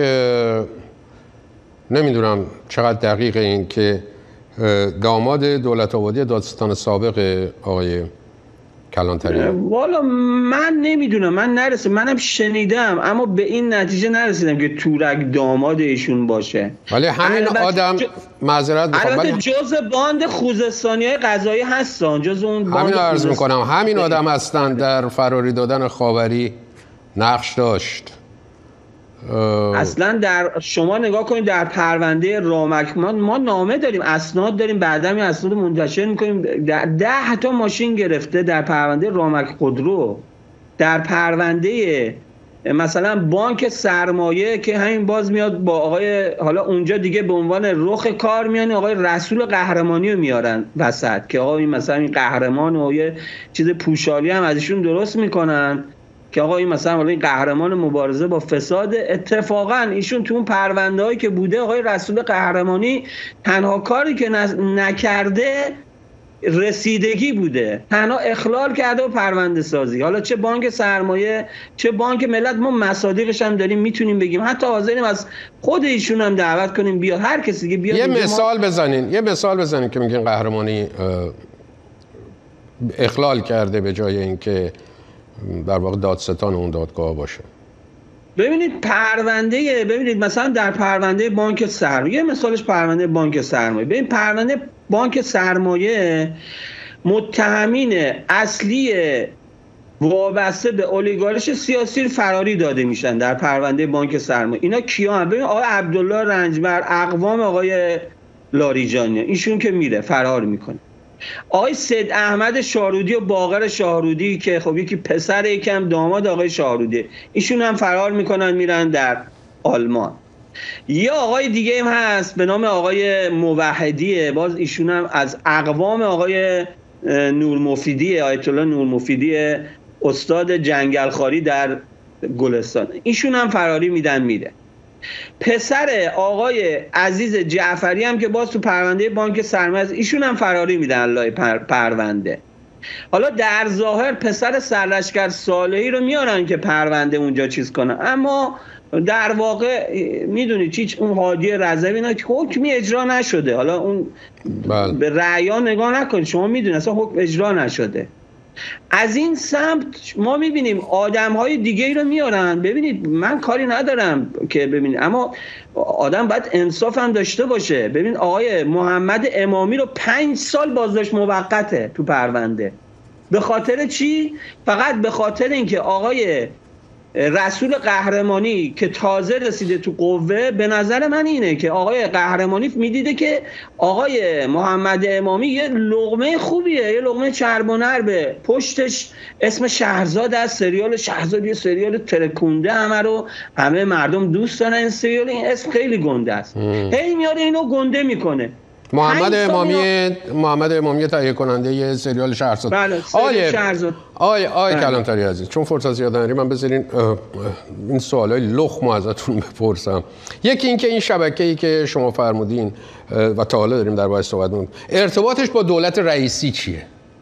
نمیدونم چقدر دقیقه این که داماد دولت آبادی دادستان سابق آقای کلانتری. والا من نمیدونم، من نرسیدم، منم شنیدم اما به این نتیجه نرسیدم که تورک داماد ایشون باشه. ولی همین آدم ج... معذرت میخوام البته جزء باند خوزستانیای قضایی هستن، جزء اون باند. همین عرض میکنم همین آدم هستن در فراری دادن خاوری نقش داشت. اصلا در شما نگاه کنید در پرونده رامک ما, ما نامه داریم، اسناد داریم، بعدا این اسناد منتشر میکنیم. ده تا ماشین گرفته در پرونده رامک خودرو، در پرونده مثلا بانک سرمایه که همین باز میاد با آقای، حالا اونجا دیگه به عنوان رخ کار میان آقای رسول قهرمانی رو میارن وسط که آقا این مثلا این قهرمان و یه چیز پوشالی هم ازشون درست میکنن که آقا این مثلا این قهرمان مبارزه با فساد. اتفاقا ایشون تو اون پرونده‌ای که بوده آقای رسول قهرمانی تنها کاری که نکرده رسیدگی بوده، تنها اخلال کرده و پرونده سازی. حالا چه بانک سرمایه چه بانک ملت، ما مصادیقش هم داریم میتونیم بگیم، حتی حاضریم از خود ایشون هم دعوت کنیم بیاد، هر کسی که بیاد. یه مثال ما... بزنین یه مثال بزنین که میگین قهرمانی اخلال کرده به جای اینکه در واقع دادستان اون دادگاه باشه. ببینید پرونده، ببینید مثلا در پرونده بانک سرمایه، مثالش پرونده بانک سرمایه. ببین پرونده بانک سرمایه متهمین اصلی وابسته به اولیگارش سیاسی فراری داده میشن در پرونده بانک سرمایه. اینا کیا هم؟ ببین آقای عبدالله رنجبر، اقوام آقای لاریجانی، ایشون که میره فرار میکنه. آقای سید احمد شاهرودی و باقر شاهرودی که خب یکی پسر یکم داماد آقای شاهرودی، ایشون هم فرار میکنن میرن در آلمان. یا آقای دیگه هم هست به نام آقای موحدی، باز ایشون هم از اقوام آقای نور مفیدی، آیت الله نور مفیدی استاد جنگلخواری در گلستان، ایشون هم فراری میدن میره. پسر آقای عزیز جعفری هم که باز تو پرونده بانک سرمایه، ایشون هم فراری میدن الله پر پرونده. حالا در ظاهر پسر سرلشکر صالحی رو میارن که پرونده اونجا چیز کنن، اما در واقع میدونید چیچ اون هادی رضوی اینا که حکمی اجرا نشده. حالا اون بل. به رأیان نگاه نکنید، شما میدونید اصلا حکم اجرا نشده. از این سمت ما میبینیم آدم های دیگه ای رو میارن. ببینید من کاری ندارم که ببینید، اما آدم باید انصاف هم داشته باشه. ببین آقای محمد امامی رو پنج سال بازداشت موقته تو پرونده. به خاطر چی؟ فقط به خاطر اینکه آقای رسول قهرمانی که تازه رسیده تو قوه، به نظر من اینه که آقای قهرمانی میدیده که آقای محمد امامی یه لقمه خوبیه، یه لقمه چرب و نربه، پشتش اسم شهرزاد از سریال شهرزاد، یه سریال ترکونده، همه رو همه مردم دوست دارن این سریال، این اسم خیلی گنده است، هی میاد اینو گنده میکنه. محمد امامی اینا... محمد امامی تهیه کننده یه سریال شهرزاد. بله سریال شهرزاد. آیه آیه کلانتری عزیز، چون فرصت زیاد نداریم من بذارین این سوالای لخمو ازتون بپرسم. یکی این که این شبکه‌ای که شما فرمودین و تا حالا داریم دربارش صحبت می‌کنیم، ارتباطش با دولت رئیسی چیه؟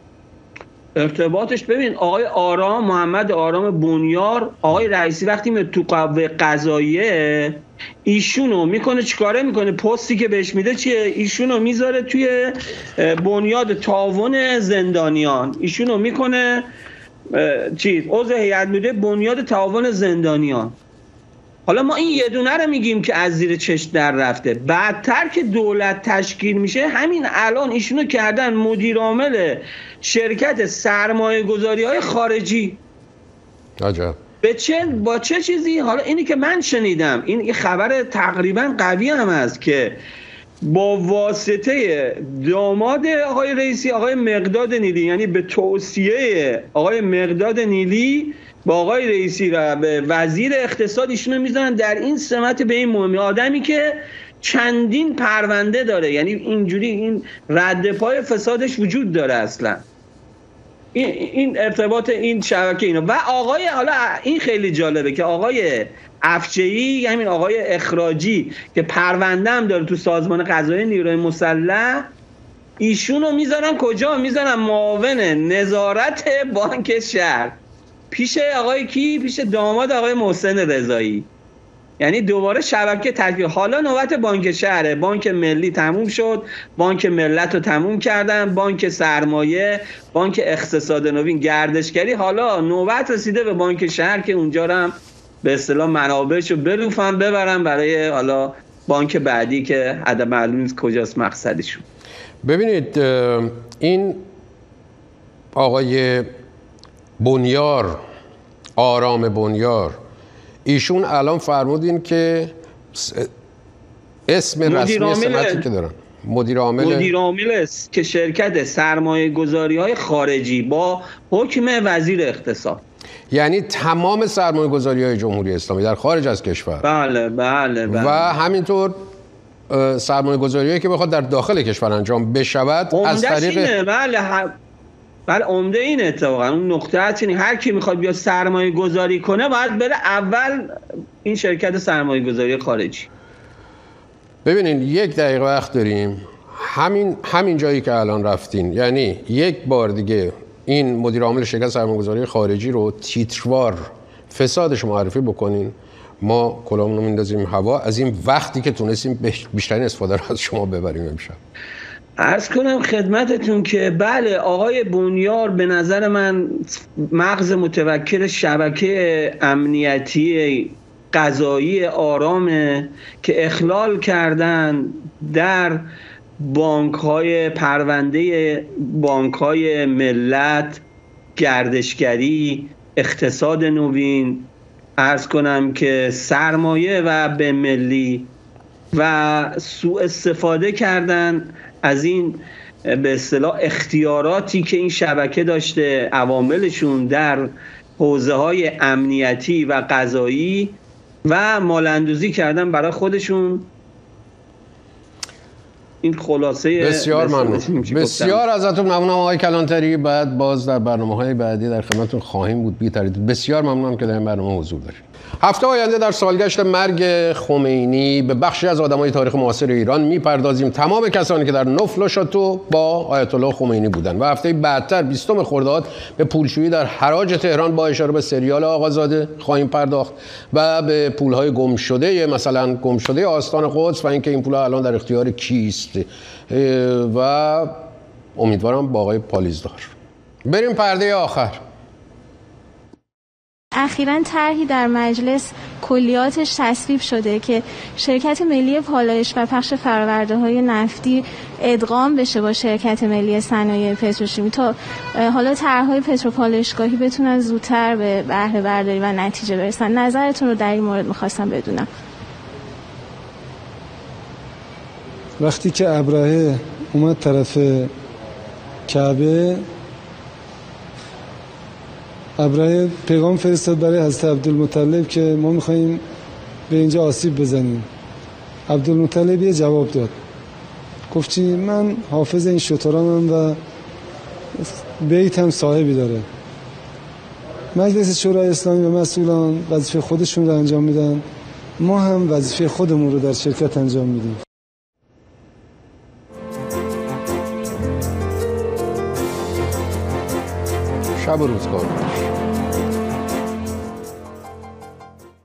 ارتباطش ببین آقای آرام، محمد آرام بنیار، آقای رئیسی وقتی میاد تو قوه قضاییه ایشونو میکنه چیکاره میکنه، پستی که بهش میده چیه؟ ایشونو میذاره توی بنیاد تعاون زندانیان، ایشونو میکنه چیز عضو هیئت مدیره بنیاد تعاون زندانیان. حالا ما این یه دونه رو میگیم که از زیر چشم در رفته، بعدتر که دولت تشکیل میشه همین الان ایشونو کردن مدیر عامل شرکت سرمایه گذاری های خارجی. عجب. به چه با چه چیزی؟ حالا اینی که من شنیدم، این خبر تقریبا قوی هم است که با واسطه داماد آقای رئیسی، آقای مقداد نیلی، یعنی به توصیه آقای مقداد نیلی با آقای رئیسی و به وزیر اقتصاد ایشونو میذارن در این سمت به این مهمی، آدمی که چندین پرونده داره، یعنی اینجوری این رد پای فسادش وجود داره اصلا. این این ارتباط این شبکه اینا و آقای، حالا این خیلی جالبه که آقای افجعی، همین آقای اخراجی که پرونده هم داره تو سازمان قضایی نیروی مسلح، ایشونو میذارن کجا؟ میذارن معاون نظارت بانک شهر، پیش آقای کی؟ پیش داماد آقای محسن رضایی. یعنی دوباره شبکه تشکیل. حالا نوبت بانک شهره. بانک ملی تموم شد، بانک ملت رو تموم کردن، بانک سرمایه، بانک اقتصاد نوین، گردشگری. حالا نوبت رسیده به بانک شهر که اونجا رو هم به اصطلاح منابعشو بروفن ببرن برای حالا بانک بعدی که عدم معلوم نیست کجاست مقصدشون. ببینید این آقای بنیار، آرام بنیار، ایشون الان فرمودین که اسم رسمی سمتی که دارن مدیر عامل مدیر عامل است که شرکت سرمایه گذاری های خارجی با حکم وزیر اقتصاد، یعنی تمام سرمایه گذاری های جمهوری اسلامی در خارج از کشور. بله بله بله. و همینطور سرمایه گذاری هایی که بخواد در داخل کشور انجام بشود از طریق اینه. بله ه... بله عمده اینه اتفاقا اون نقطه هست. هر کی میخواد بیا سرمایه گذاری کنه باید بره اول این شرکت سرمایه گذاری خارجی. ببینین یک دقیقه وقت داریم، همین همین جایی که الان رفتین، یعنی یک بار دیگه این مدیر عامل شرکت سرمایه‌گذاری خارجی رو تیتروار فسادش معرفی بکنین. ما کلامونو میندازیم هوا از این وقتی که تونستیم بیشترین استفاده رو از شما ببریم امشب. عرض کنم خدمتتون که بله آقای بنیار به نظر من مغز متوکل شبکه امنیتی قضایی آرامه که اخلال کردن در بانک‌های پرونده بانک‌های ملت، گردشگری، اقتصاد نوین، عرض کنم که سرمایه و به ملی، و سوء استفاده کردن از این به اصطلاح اختیاراتی که این شبکه داشته، عواملشون در حوزه‌های امنیتی و قضایی، و مال‌اندوزی کردن برای خودشون. این خلاصه. بسیار ممنون. بسیار ازتون ممنونم آقای کلانتری. بعد باز در برنامه‌های بعدی در خدمتتون خواهیم بود. بی‌تردید بسیار ممنونم که در این برنامه حضور دارید. هفته آینده در سالگشت مرگ خمینی به بخشی از آدمای تاریخ معاصر ایران میپردازیم. تمام کسانی که در نفل و شاتو با آیت الله خمینی بودند. و هفته بعدتر بیستم خرداد به پولشویی در حراج تهران با اشاره به سریال آقازاده خواهیم پرداخت و به پولهای گم شده، مثلا گم شده آستان قدس و اینکه این پولها الان در اختیار کیست، و امیدوارم با آقای پالیزدار. بریم پرده آخر. اخیراً طرحی در مجلس کلیاتش تصویب شده که شرکت ملی پالایش و پخش فرآورده‌های نفتی ادغام بشه با شرکت ملی صنایع پتروشیمی تا حالا طرح‌های پتروپالایشگاهی بتونن زودتر به بهره برداری و نتیجه برسن. نظرتون رو در این مورد می‌خواستم بدونم. وقتی که ابراهه اومد طرف کعبه، ابراهه پیغام فرستاد برای حضرت عبدالمطلب که ما میخواییم به اینجا آسیب بزنیم. عبدالمطلب یه جواب داد، گفت چی؟ من حافظ این شترانم و بیت هم صاحبی داره. مجلس شورای اسلامی و مسئولان وظیفه خودشون رو انجام میدن، ما هم وظیفه خودمون رو در شرکت انجام میدیم. شب و روزگار.